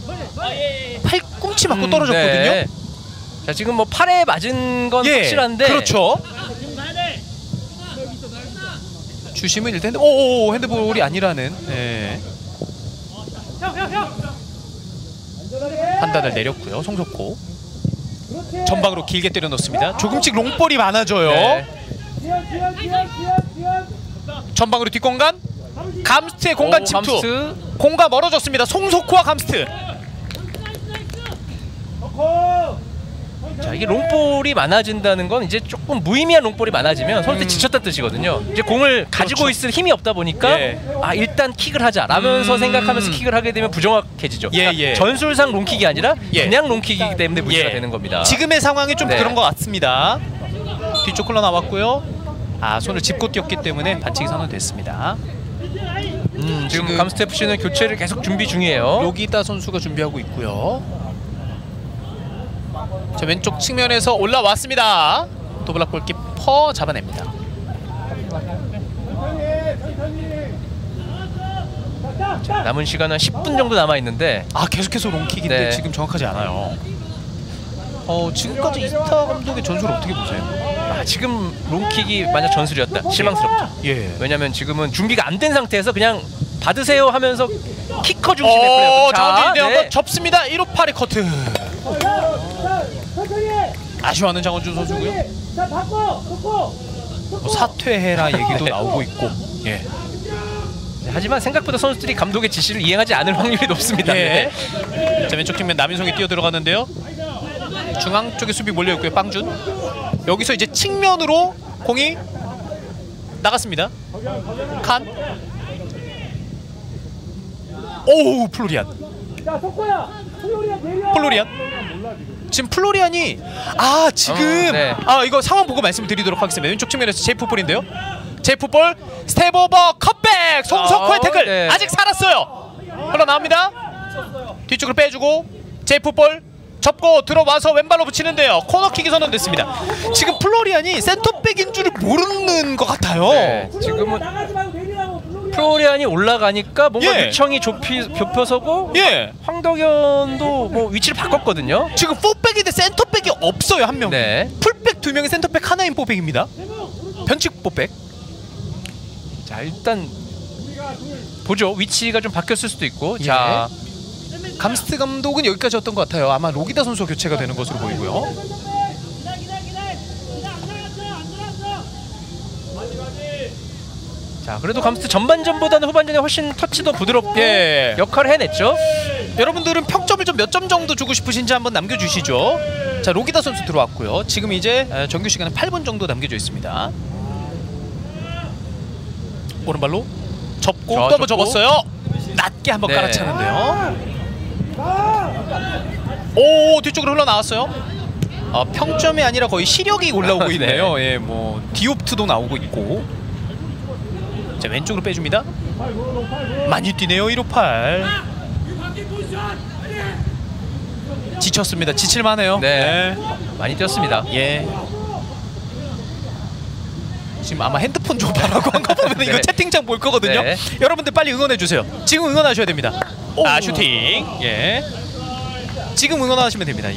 팔꿈치 맞고 떨어졌거든요. 네. 자, 지금 뭐 팔에 맞은 건 확실한데. 그렇죠. 주심은 일단 핸드볼이 아니라는 판단을 내렸고요. 송석호 전방으로 길게 때려 넣습니다. 조금씩 롱볼이 많아져요. 네. 전방으로 뒷공간 감스트의 공간 침투. 감스트. 공간 멀어졌습니다. 송석호와 감스트. 자, 이게 롱볼이 많아진다는 건 이제 조금 무의미한 롱볼이 많아지면 선수들이 지쳤다는 뜻이거든요. 이제 공을 가지고 있을 힘이 없다 보니까 일단 킥을 하자라면서 생각하면서 킥을 하게 되면 부정확해지죠. 그러니까 전술상 롱킥이 아니라 그냥 롱킥이기 때문에 문제가 되는 겁니다. 지금의 상황이 좀 그런 것 같습니다. 뒤쪽 흘러나왔고요. 손을 짚고 뛰었기 때문에 반칙이 선언됐습니다. 지금 감스트 FC는 교체를 계속 준비 중이에요. 로기다 선수가 준비하고 있고요. 자, 왼쪽 측면에서 올라왔습니다. 도블락 골키퍼 잡아냅니다. 자, 남은 시간은 10분 정도 남아 있는데 계속해서 롱킥인데 지금 정확하지 않아요. 지금까지 이스타 감독의 전술을 어떻게 보세요? 지금 롱킥이 만약 전술이었다 실망스럽죠. 왜냐면 지금은 준비가 안 된 상태에서 그냥 받으세요 하면서 키커 중심의 플레이였거든요. 장원준이 한번 접습니다. 158의 커트. 아쉬워하는 장원준 선수고요. 사퇴해라 얘기도 나오고 있고. 하지만 생각보다 선수들이 감독의 지시를 이행하지 않을 확률이 높습니다. 자, 왼쪽 측면 남인성이 뛰어 들어가는데요. 중앙 쪽에 수비 몰려 있고요. 빵준. 여기서 이제 측면으로 공이 나갔습니다. 칸. 오우, 플로리안. 플로리안. 지금 플로리안이 지금 이거 상황 보고 말씀드리도록 하겠습니다. 왼쪽 측면에서 제이프볼인데요. 제이프볼 스텝 오버 컷백. 송석호의 태클. 아직 살았어요. 흘러나옵니다. 뒤쪽으로 빼주고 제이프볼 접고 들어와서 왼발로 붙이는데요. 코너킥이 선언됐습니다. 지금 플로리안이 센터백인 줄을 모르는 것 같아요. 지금은 플로리안이 올라가니까 뭔가 유청이 좁혀서고 황덕현도 뭐 위치를 바꿨거든요. 지금 4백인데 센터백이 없어요. 한 명. 풀백 2명의 센터백 하나인 4백입니다. 변칙 4백. 자, 일단 보죠. 위치가 좀 바뀌었을 수도 있고. 자, 감스트 감독은 여기까지였던 것 같아요. 아마 로기다 선수 교체가 되는 것으로 보이고요. 자, 그래도 감스트 전반전보다는 후반전에 훨씬 터치도 부드럽게 역할을 해냈죠. 여러분들은 평점을 좀 몇 점 정도 주고 싶으신지 한번 남겨주시죠. 자, 로기다 선수 들어왔고요. 지금 이제 정규 시간은 8분 정도 남겨져 있습니다. 오른발로 접고 또 한번 접었어요. 낮게 한번 깔아차는데요. 오, 뒤쪽으로 흘러나왔어요. 평점이 아니라 거의 시력이 올라오고 있네요. 뭐 디옵트도 나오고 있고. 자, 왼쪽으로 빼줍니다. 많이 뛰네요. 158. 지쳤습니다. 지칠만해요. 많이 뛰었습니다. 지금 아마 핸드폰 줘봐라고 한 거 보면 이거 채팅창 볼 거거든요. 여러분들 빨리 응원해주세요. 지금 응원하셔야 됩니다. 슈팅. 지금 응원하시면 됩니다.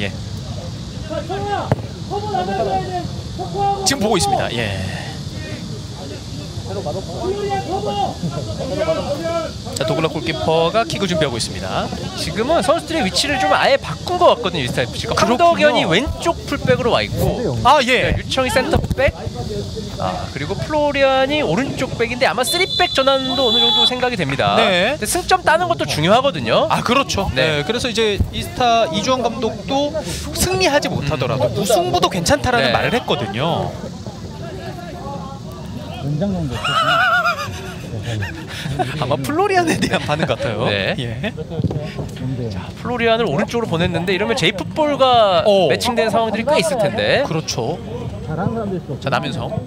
지금 보고 있습니다. 자, 도글라 골키퍼가 킥을 준비하고 있습니다. 지금은 선수들의 위치를 좀 아예 바꾼 것 같거든요. 이스타 FC가. 황덕현이 왼쪽 풀백으로 와 있고, 예. 유청이 센터백, 그리고 플로리안이 오른쪽 백인데 아마 3백 전환도 어느 정도 생각이 됩니다. 네. 근데 승점 따는 것도 중요하거든요. 그렇죠. 네. 그래서 이제 이스타 이주원 감독도 승리하지 못하더라도 무승부도 괜찮다라는 말을 했거든요. 아마 플로리안에 대한 반응 같아요. 네. 예. 자, 플로리안을 오른쪽으로 보냈는데 이러면 제이풋볼과 매칭되는 상황들이 꽤 있을 텐데. 그렇죠. 자, 남윤성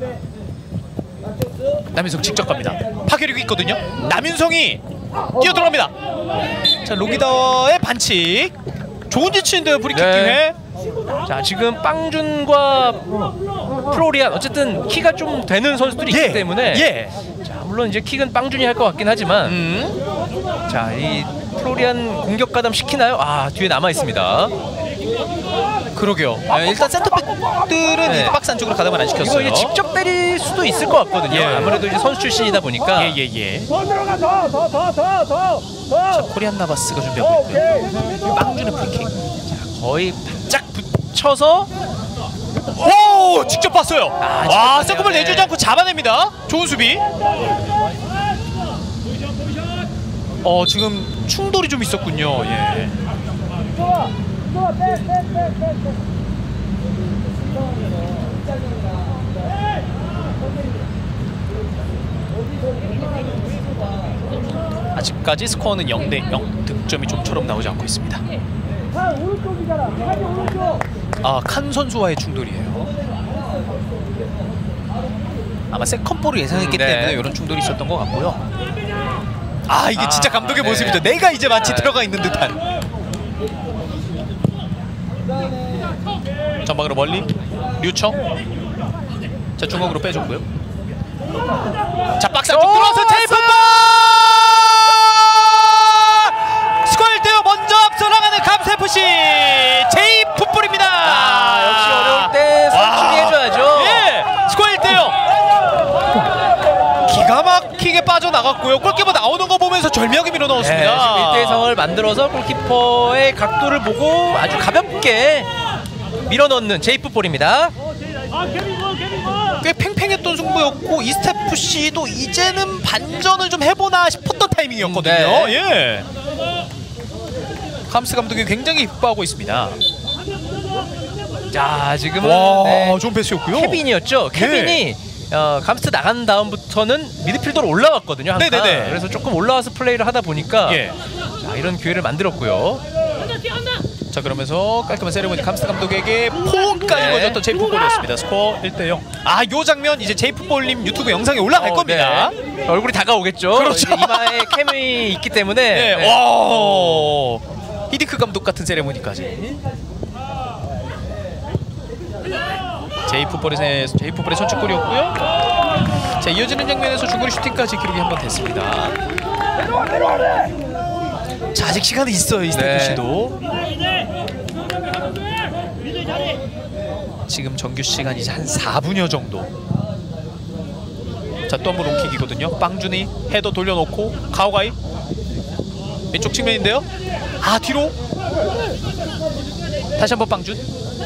직접 갑니다. 파괴력이 있거든요. 남윤성이 뛰어 들어갑니다. 자, 로기다의 반칙. 좋은 지치인데요, 브리킥 기회. 자, 지금 빵준과 플로리안 어쨌든 키가 좀 되는 선수들이 있기 때문에 자, 물론 이제 킥은 빵준이 할 것 같긴 하지만 자, 이 플로리안 공격 가담 시키나요? 뒤에 남아 있습니다. 그러게요. 일단 센터백들은 이 박스 안쪽으로 가담을 안 시켰어요. 이거 이제 직접 때릴 수도 있을 것 같거든요. 아무래도 이제 선수 출신이다 보니까. 자, 코리안 나바스가 준비하고 있고요. 빵주는 프리킥. 자, 거의 바짝 붙여서 오! 직접 봤어요. 세컨볼 내주지 않고 잡아냅니다. 좋은 수비. 지금 충돌이 좀 있었군요. 예. 아직까지 스코어는 0대0. 득점이 좀처럼 나오지 않고 있습니다. 칸 선수와의 충돌이에요. 아마 세컨볼을 예상했기 때문에 이런 충돌이 있었던 것 같고요. 이게 진짜 감독의 모습이죠. 내가 이제 마치 들어가 있는 듯한. 전방으로 멀리 류청. 자, 중앙으로 빼줬고요. 자, 박스 안쪽 들어와서 제이풋볼! 스코어 1대0 먼저 앞서 나가는 감스FC 제이풋볼입니다. 역시 어려울 때 선출이 해줘야죠. 스코어 1대0. 기가 막히게 빠져나갔고요. 골키퍼 나오는 거 보면서 절묘하게 밀어 넣었습니다. 지금 1대1 상황을 만들어서 골키퍼의 각도를 보고 아주 가볍게 밀어 넣는 제이풋볼입니다. 꽤 팽팽했던 승부였고 이스타FC도 이제는 반전을 좀 해보나 싶었던 타이밍이었거든요. 감스 감독이 굉장히 기뻐하고 있습니다. 자, 지금은 좋은 패스였고요. 케빈이었죠. 케빈이 감스트 나간 다음부터는 미드필더로 올라왔거든요. 항상. 그래서 조금 올라와서 플레이를 하다 보니까 자, 이런 기회를 만들었고요. 자, 그러면서 깔끔한 세레모니 감스트 감독에게 포옹까지 거졌던 제이풋볼이었습니다. 스코어 1대0. 요 장면 이제 제이풋볼님 유튜브 영상에 올라갈 겁니다. 얼굴이 다가오겠죠. 그렇죠. 이마에 캠이 있기 때문에. 히디크 감독 같은 세레모니까지. 제이풋볼의 선취골이었고요. 자, 이어지는 장면에서 중거리 슈팅까지 기록이 한번 됐습니다. 자, 아직 시간은 있어요, 이스타FC도. 지금 정규 시간이 이제 한 4분여 정도. 자, 또 한 번 롱킥이거든요. 빵준이 헤더 돌려놓고 가오가이 왼쪽 측면인데요. 뒤로 다시 한번 빵준.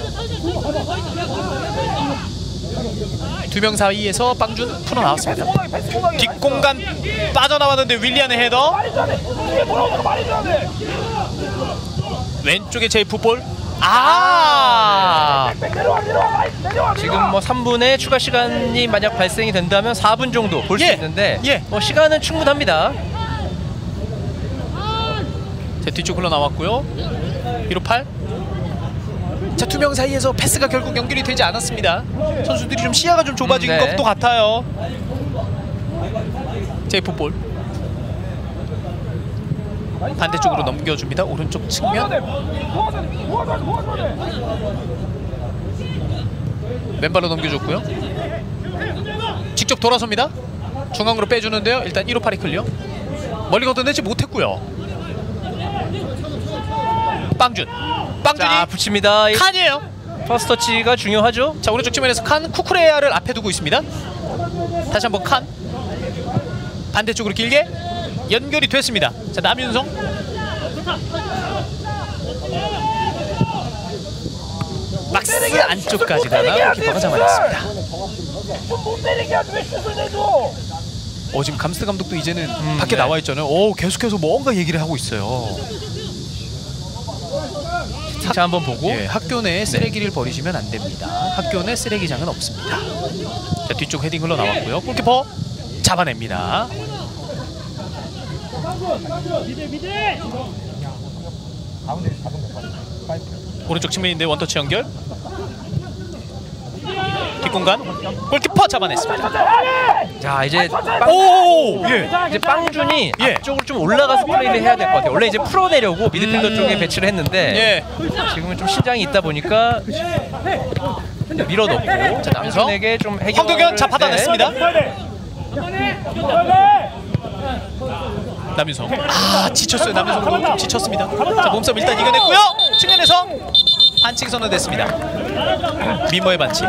두 명 사이에서 빵준 풀어나왔습니다. 뒷공간 빠져나왔는데 윌리안의 헤더. 왼쪽에 제이풋볼. 지금 뭐 3분의 추가 시간이 만약 발생이 된다면 4분 정도 볼 수 있는데 뭐 시간은 충분합니다. 자, 뒤쪽 흘러나왔고요. 158. 자, 두 명 사이에서 패스가 결국 연결이 되지 않았습니다. 선수들이 좀 시야가 좀 좁아진 것도 같아요. 제이풋볼 반대쪽으로 넘겨줍니다. 오른쪽 측면. 왼발로 넘겨줬고요. 직접 돌아섭니다. 중앙으로 빼주는데요. 일단 158이 클리어. 멀리 걷어내지 못했고요. 빵준이 붙입니다. 칸이에요. 퍼스트 터치가 중요하죠. 자, 오른쪽 측면에서 칸 쿠쿠레아를 앞에 두고 있습니다. 다시 한번 칸. 반대쪽으로 길게 연결이 됐습니다. 자, 남윤성. 박스 안쪽까지 가나 키퍼가 잡아냈습니다. 지금 감스트 감독도 이제는 밖에 나와 있잖아요. 계속해서 뭔가 얘기를 하고 있어요. 자, 한번 보고. 학교 내에 쓰레기를 버리시면 안 됩니다. 학교 내 쓰레기장은 없습니다. 자, 뒤쪽 헤딩 흘러 나왔고요. 골키퍼 잡아냅니다. 오른쪽 측면인데 원터치 연결. 뒷공간 골키퍼 잡아냈습니다. 자, 이제 이제 빵준이 앞쪽으로 좀 올라가서 플레이를 해야 될 것 같아요. 원래 이제 풀어내려고 미드필더 쪽에 배치를 했는데 지금은 좀 신장이 있다 보니까 밀어넣고 자, 남선에게 좀 해결. 황도현 자 받아냈습니다. 남윤성 지쳤어요. 남윤성도 좀 지쳤습니다. 자, 몸싸움 일단 이겨냈고요. 측면에서 반칙 선언됐습니다. 미머의 반칙.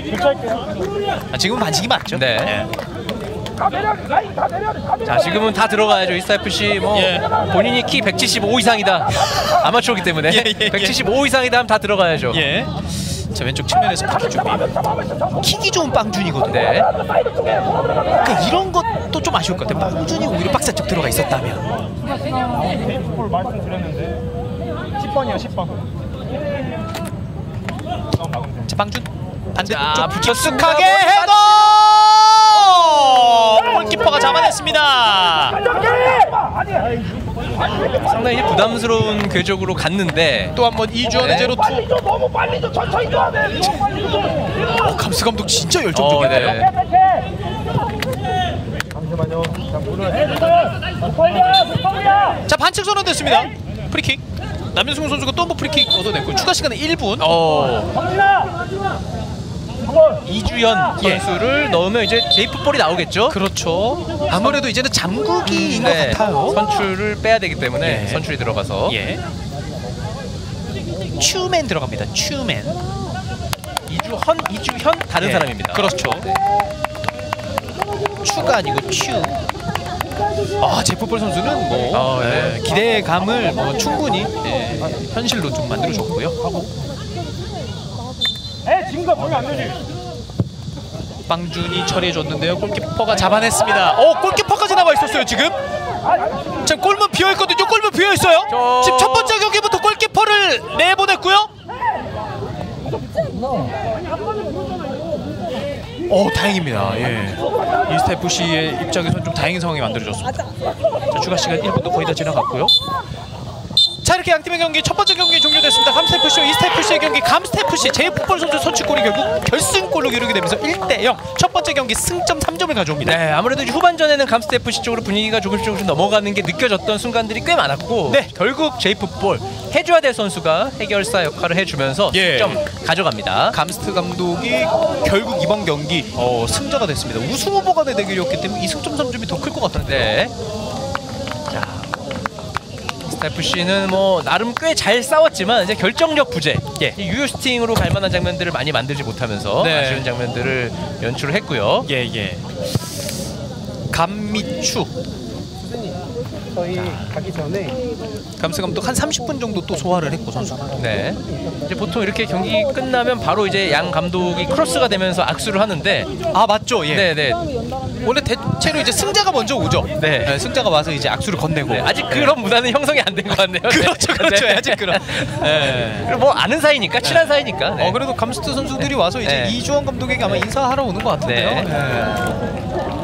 지금은 반칙이 맞죠? 네. 자, 지금은 다 들어가야죠. 이스타FC 본인이 키 175 이상이다. 아마추어기 때문에 175 이상이다 하면 다 들어가야죠. 자, 왼쪽 측면에서 프리킥 준비. 킥이 좋은 빵준이거든요. 네. 그러니까 이런 것도 좀 아쉬울 것 같아요. 빵준이 오히려 박스 쪽 들어가 있었다면. 네이프볼 말씀드렸는데 10번이야 10번. 자, 빵준 반대쪽 붙였습니다. 깊숙하게 헤더! 골키퍼가 잡아냈습니다. 상당히 이제 부담스러운 궤적으로 갔는데 또 한번 이주원의 제로 투. 너무 빨리 좀 천천히 좀 하네. 감스 감독 진짜 열정적이네요. 잠시만요. 자, 반칙 선언됐습니다. 프리킥. 남윤승 선수가 또 한 번 프리킥 얻어냈고 추가 시간은 1분. 이주연 선수를 넣으면 이제 제이프볼이 나오겠죠? 그렇죠. 아무래도 이제는 잠그기인 것 같아요. 선출을 빼야 되기 때문에 선출이 들어가서 츄맨 들어갑니다. 츄맨. 이주현 다른 사람입니다. 그렇죠. 추가 아니고 츄. 제프볼 선수는 기대감을 충분히 현실로 좀 만들어줬고요. 지금가 보면 안 되지. 빵준이 처리해줬는데요. 골키퍼가 잡아냈습니다. 골키퍼까지 나와 있었어요 지금. 지금 골문 비어 있거든요. 골문 비어 있어요. 지금 첫 번째 경기부터 골키퍼를 내보냈고요. 다행입니다. 이스타FC의 입장에서는 좀 다행인 상황이 만들어졌습니다. 자, 추가 시간 1분도 거의 다 지나갔고요. 자, 이렇게 양팀의 경기 첫 번째 경기 종료됐습니다. 감스테FC와 이스타FC의 경기. 감스테FC 제이풋볼 선수 선취골이 결국 결승골로 기록이 되면서 1대0 첫 번째 경기 승점 3점을 가져옵니다. 네, 아무래도 후반전에는 감스테FC 쪽으로 분위기가 조금씩 넘어가는 게 느껴졌던 순간들이 꽤 많았고 결국 제이풋볼 해줘야 될 선수가 해결사 역할을 해주면서 승점 가져갑니다. 감스트 감독이 결국 이번 경기 승자가 됐습니다. 우승 후보 간의 대결이었기 때문에 이 승점 3점이 더 클 것 같은데. 이스타FC는 나름 꽤 잘 싸웠지만 이제 결정력 부재, 유효 슈팅으로 갈 만한 장면들을 많이 만들지 못하면서 아쉬운 장면들을 연출을 했고요. 감미추. 저희 가기 전에 감스 감독 한 30분 정도 또 소화를 했고 선수. 이제 보통 이렇게 경기 끝나면 바로 이제 양 감독이 크로스가 되면서 악수를 하는데 맞죠. 원래 대체로 이제 승자가 먼저 오죠. 승자가 와서 이제 악수를 건네고. 아직 그런 문화는 형성이 안 된 것 같네요. 그렇죠. 아직 그런. 그리고 아는 사이니까 친한 사이니까. 그래도 감스트 선수들이 와서 이제 이주원 감독에게 아마 인사하러 오는 것 같은데요.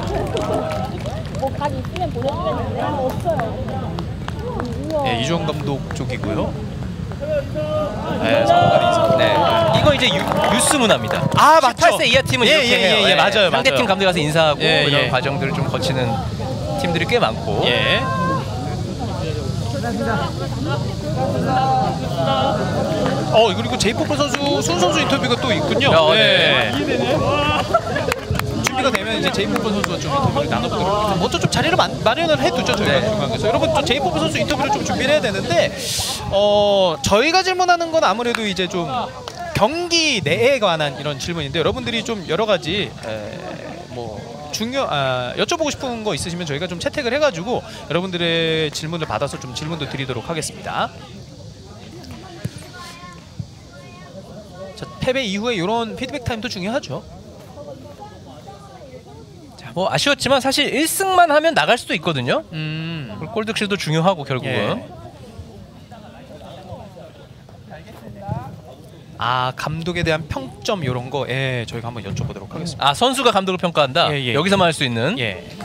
각 있으면 보내주겠는데 없어요. 이주원 감독 쪽이고요. 이거 이제 뉴스 문화입니다. 맞죠. 18세 이하 팀은 이렇게 해요. 맞아요. 상대팀 감독이 가서 인사하고 이런 과정들을 좀 거치는 팀들이 꽤 많고. 그리고 제이포프 선수 순 선수 인터뷰가 또 있군요. 준비가 되면 이제 제이포프 선수와 좀 인터뷰를 나눠보도록 하겠습니다. 먼저 좀 자리를 마련을 해두죠 저희가 중간에서. 여러분 또 제이포프 선수 인터뷰를 좀 준비를 해야 되는데 저희가 질문하는 건 아무래도 이제 좀 경기 내에 관한 이런 질문인데 여러분들이 좀 여러 가지 여쭤보고 싶은 거 있으시면 저희가 좀 채택을 해가지고 여러분들의 질문을 받아서 좀 질문도 드리도록 하겠습니다. 자, 패배 이후에 이런 피드백 타임도 중요하죠. 자, 뭐 아쉬웠지만 사실 1승만 하면 나갈 수도 있거든요. 골득실도 중요하고 결국은. 예. 감독에 대한 평점 이런 거 저희가 한번 여쭤보도록 하겠습니다. 선수가 감독을 평가한다? 여기서만 할 수 있는?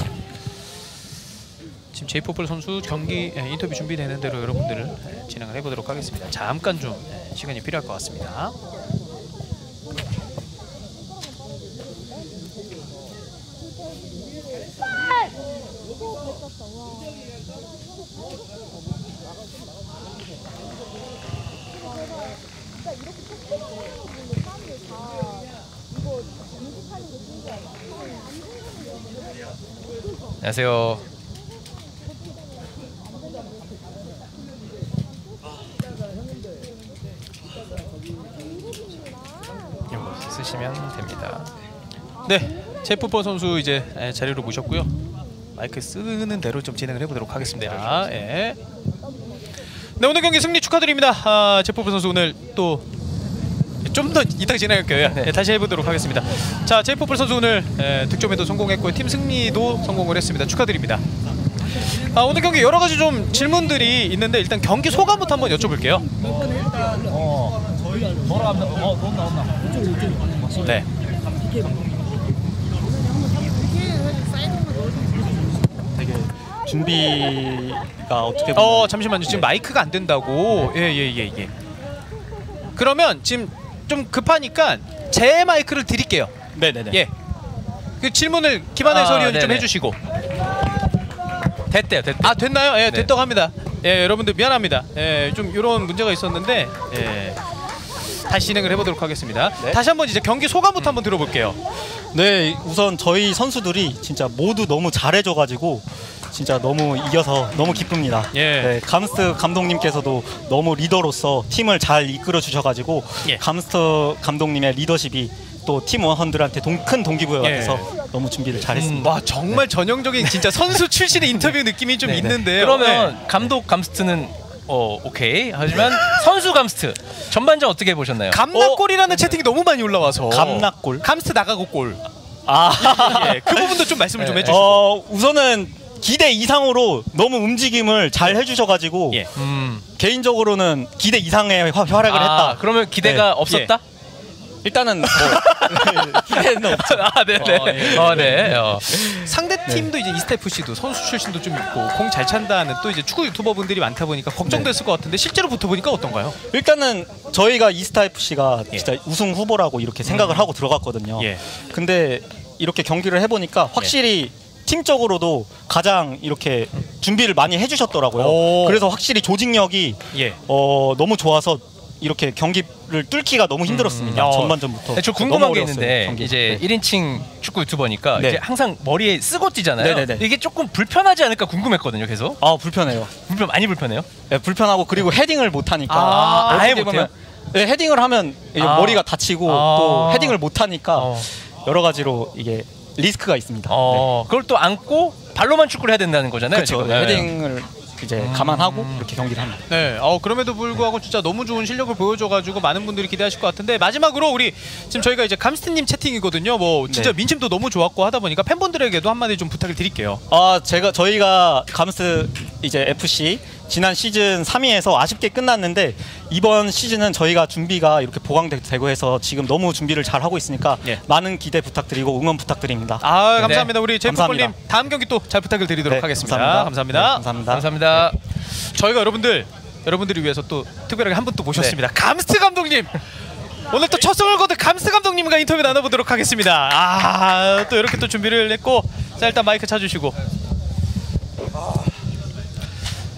지금 제이포플 선수 경기 인터뷰 준비되는 대로 여러분들을 진행을 해보도록 하겠습니다. 잠깐 좀 시간이 필요할 것 같습니다. 안녕하세요. 이거 쓰시면 됩니다. 네, 제이포플 선수 이제 자리로 모셨고요. 마이크 쓰는 대로 좀 진행을 해보도록 하겠습니다. 네, 오늘 경기 승리 축하드립니다. 제이포플 선수 오늘 또 좀 더 이따 진행할게요. 다시 해보도록 하겠습니다. 자, 제이포플 선수 오늘 득점에도 성공했고 팀 승리도 성공을 했습니다. 축하드립니다. 오늘 경기 여러 가지 좀 질문들이 있는데 일단 경기 소감부터 한번 여쭤볼게요. 네. 되게 준비가 어떻게 잠시만요. 지금 마이크가 안 된다고. 예. 그러면 지금 좀 급하니까 제 마이크를 드릴게요. 네네네. 예. 그 질문을 김한혜 해설위원이 좀 해주시고. 됐대요. 됐나요? 예, 됐다고 합니다. 예, 여러분들 미안합니다. 예, 좀 이런 문제가 있었는데 다시 진행을 해보도록 하겠습니다. 다시 한번 이제 경기 소감부터 한번 들어볼게요. 네, 우선 저희 선수들이 진짜 모두 너무 잘해줘가지고 진짜 너무 이겨서 너무 기쁩니다. 네, 감스트 감독님께서도 너무 리더로서 팀을 잘 이끌어 주셔가지고 감스트 감독님의 리더십이 또 팀 원원들한테 큰 동기부여가 돼서 너무 준비를 잘했습니다. 와, 정말 전형적인 진짜 선수 출신의 인터뷰 느낌이 좀 있는데요. 그러면 감독 감스트는 오케이. 하지만 선수 감스트 전반전 어떻게 보셨나요? 감나골이라는 채팅이 너무 많이 올라와서. 감나골? 감스트 나가고 골. 그 부분도 좀 말씀을 좀 해주시고. 우선은 기대 이상으로 너무 움직임을 잘 해주셔가지고 개인적으로는 기대 이상의 활약을 했다. 그러면 기대가 없었다? 일단은 기대는 없죠. 네네. 상대 팀도 이제 이스타 FC도 선수 출신도 좀 있고 공 잘 찬다는 또 이제 축구 유튜버 분들이 많다 보니까 걱정됐을 것 같은데 실제로 붙어보니까 어떤가요? 일단은 저희가 이스타 FC가 진짜 우승 후보라고 이렇게 생각을 하고 들어갔거든요. 근데 이렇게 경기를 해보니까 확실히 팀적으로도 가장 이렇게 준비를 많이 해주셨더라고요. 그래서 확실히 조직력이 너무 좋아서 이렇게 경기를 뚫기가 너무 힘들었습니다. 전반전부터. 저 궁금한 게 있는데 이제 1인칭 축구 유튜버니까 이제 항상 머리에 쓰고 뛰잖아요. 이게 조금 불편하지 않을까 궁금했거든요. 계속. 불편해요. 많이 불편해요? 네, 불편하고 그리고 헤딩을 못하니까. 아예 못해요? 네, 헤딩을 하면 머리가 다치고 또 헤딩을 못하니까 여러 가지로 이게 리스크가 있습니다. 그걸 또 안고 발로만 축구를 해야 된다는 거잖아요. 그렇죠. 헤딩을 이제 감안하고 이렇게 경기를 합니다. 네, 그럼에도 불구하고 진짜 너무 좋은 실력을 보여줘가지고 많은 분들이 기대하실 것 같은데 마지막으로 우리 지금 저희가 이제 감스트님 채팅이거든요. 뭐 진짜 민심도 너무 좋았고 하다 보니까 팬분들에게도 한마디 좀 부탁을 드릴게요. 저희가 감스트 이제 FC 지난 시즌 3위에서 아쉽게 끝났는데 이번 시즌은 저희가 준비가 이렇게 보강되고 해서 지금 너무 준비를 잘 하고 있으니까 많은 기대 부탁드리고 응원 부탁드립니다. 감사합니다. 우리 제이포플님 다음 경기 또 잘 부탁을 드리도록 하겠습니다. 감사합니다. 저희가 여러분들을 위해서 또 특별하게 한 분 또 모셨습니다. 감스트 감독님. 오늘 또 첫 승을 거둔 감스트 감독님과 인터뷰 나눠보도록 하겠습니다. 또 이렇게 또 준비를 했고, 자 일단 마이크 찾으시고.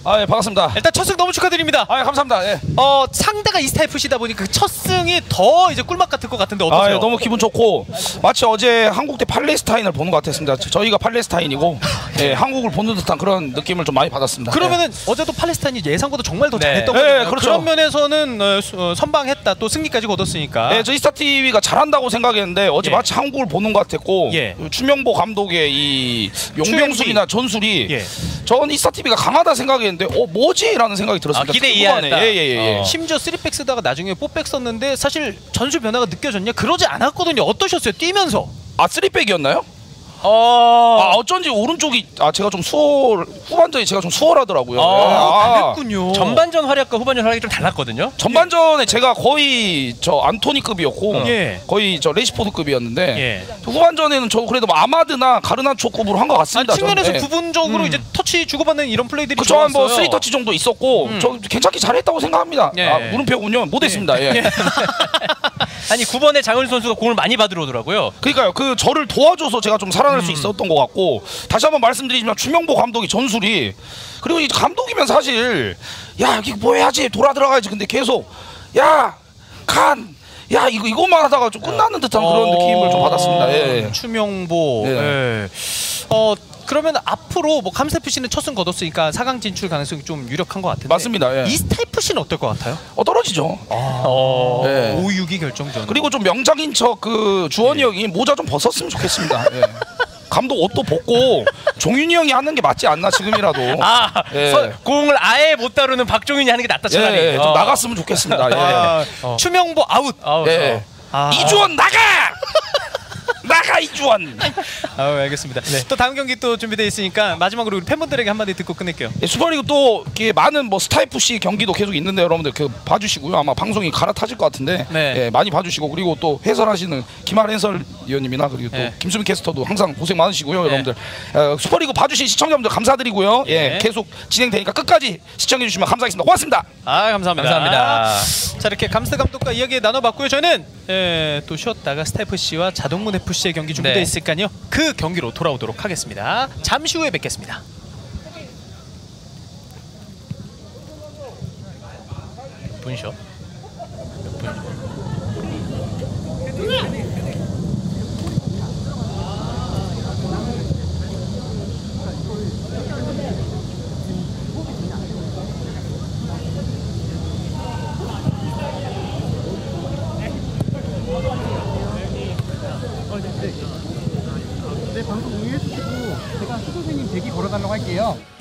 아, 예, 반갑습니다. 일단 첫 승 너무 축하드립니다. 아, 예, 감사합니다. 예. 상대가 이스타 FC다 보니까 그 첫 승이 더 이제 꿀맛 같을 것 같은데 어떠세요? 아, 예, 너무 기분 좋고 마치 어제 한국 대 팔레스타인을 보는 것 같았습니다. 저희가 팔레스타인이고 예, 한국을 보는 듯한 그런 느낌을 좀 많이 받았습니다. 그러면은 예. 어제도 팔레스타인이 예상보다 정말 더 네. 잘했던 네, 거죠. 그렇죠. 그런 면에서는 선방했다. 또 승리까지 거뒀으니까. 네, 저 이스타 TV가 잘한다고 생각했는데 어제 예. 마치 한국을 보는 것 같았고 예. 추명보 감독의 이 용병술이나 전술이 예. 전 이스타 TV가 강하다 생각했는데 뭐지라는 생각이 들었습니다. 기대 이하였다. 예. 심지어 3백 쓰다가 나중에 4백 썼는데 사실 전술 변화가 느껴졌냐? 그러지 않았거든요. 어떠셨어요? 뛰면서. 아, 3백이었나요? 어쩐지 오른쪽이 제가 좀 후반전에 제가 좀 수월하더라고요. 그랬군요. 전반전 활약과 후반전 활약이 좀 달랐거든요. 전반전에 제가 거의 저 안토니급이었고 예. 거의 저 레시포드급이었는데 예. 후반전에는 저 그래도 뭐 아마드나 가르나초급으로 한 것 같습니다. 측면에서 저는. 부분적으로 이제 터치 주고받는 이런 플레이들이 그쵸, 한 뭐 좋았어요. 3터치 정도 있었고 저 괜찮게 잘했다고 생각합니다. 예. 물음표군요. 못했습니다. 예. 아니 9번에 장훈 선수가 공을 많이 받으러 오더라고요. 그러니까요. 그 저를 도와줘서 제가 좀 살아날 수 있었던 것 같고 다시 한번 말씀드리지만 추명보 감독이 전술이 그리고 이 감독이면 사실 야 이거 뭐 해야지 돌아 들어가야지 근데 계속 야 이것만 하다가 좀 끝나는 듯한 그런 느낌을 좀 받았습니다. 예. 추명보. 예. 그러면 앞으로 뭐 감스 FC는 첫 승 거뒀으니까 4강 진출 가능성이 좀 유력한 것 같은데. 맞습니다. 예. 이스타 FC는 어떨 것 같아요? 떨어지죠. 예. 5-6위 결정전. 그리고 좀 명장인 척 그 주원이 형이 모자 좀 벗었으면 좋겠습니다. 예. 감독 옷도 벗고 종윤이 형이 하는 게 맞지 않나 지금이라도. 예. 공을 아예 못 다루는 박종윤이 하는 게 낫다 차라리. 예, 좀 나갔으면 좋겠습니다. 예. 추명보 아웃. 예. 이주원 나가! 나가 이주원. 알겠습니다. 또 다음 경기 또 준비되어 있으니까 마지막으로 우리 팬분들에게 한마디 듣고 끝낼게요. 예, 슈퍼리그 또 이렇게 많은 뭐 스타 FC 경기도 계속 있는데 여러분들 봐주시고요. 아마 방송이 갈아타질 것 같은데 예, 많이 봐주시고 그리고 또 해설하시는 김할 해설위원님이나 그리고 또 김수민 캐스터도 항상 고생 많으시고요. 여러분들 슈퍼리그 봐주신 시청자분들 감사드리고요. 예, 계속 진행되니까 끝까지 시청해주시면 감사하겠습니다. 고맙습니다. 감사합니다. 감사합니다. 자, 이렇게 감스 감독과 이야기 나눠봤고요. 저는 또 쉬었다가 스타 FC와 자동문 FC의 경기 준비되어 있으니까요. 그 경기로 돌아오도록 하겠습니다. 잠시 후에 뵙겠습니다. 분셔. 네, 방송 응해주시고 제가 수 선생님 대기 걸어달라고 할게요.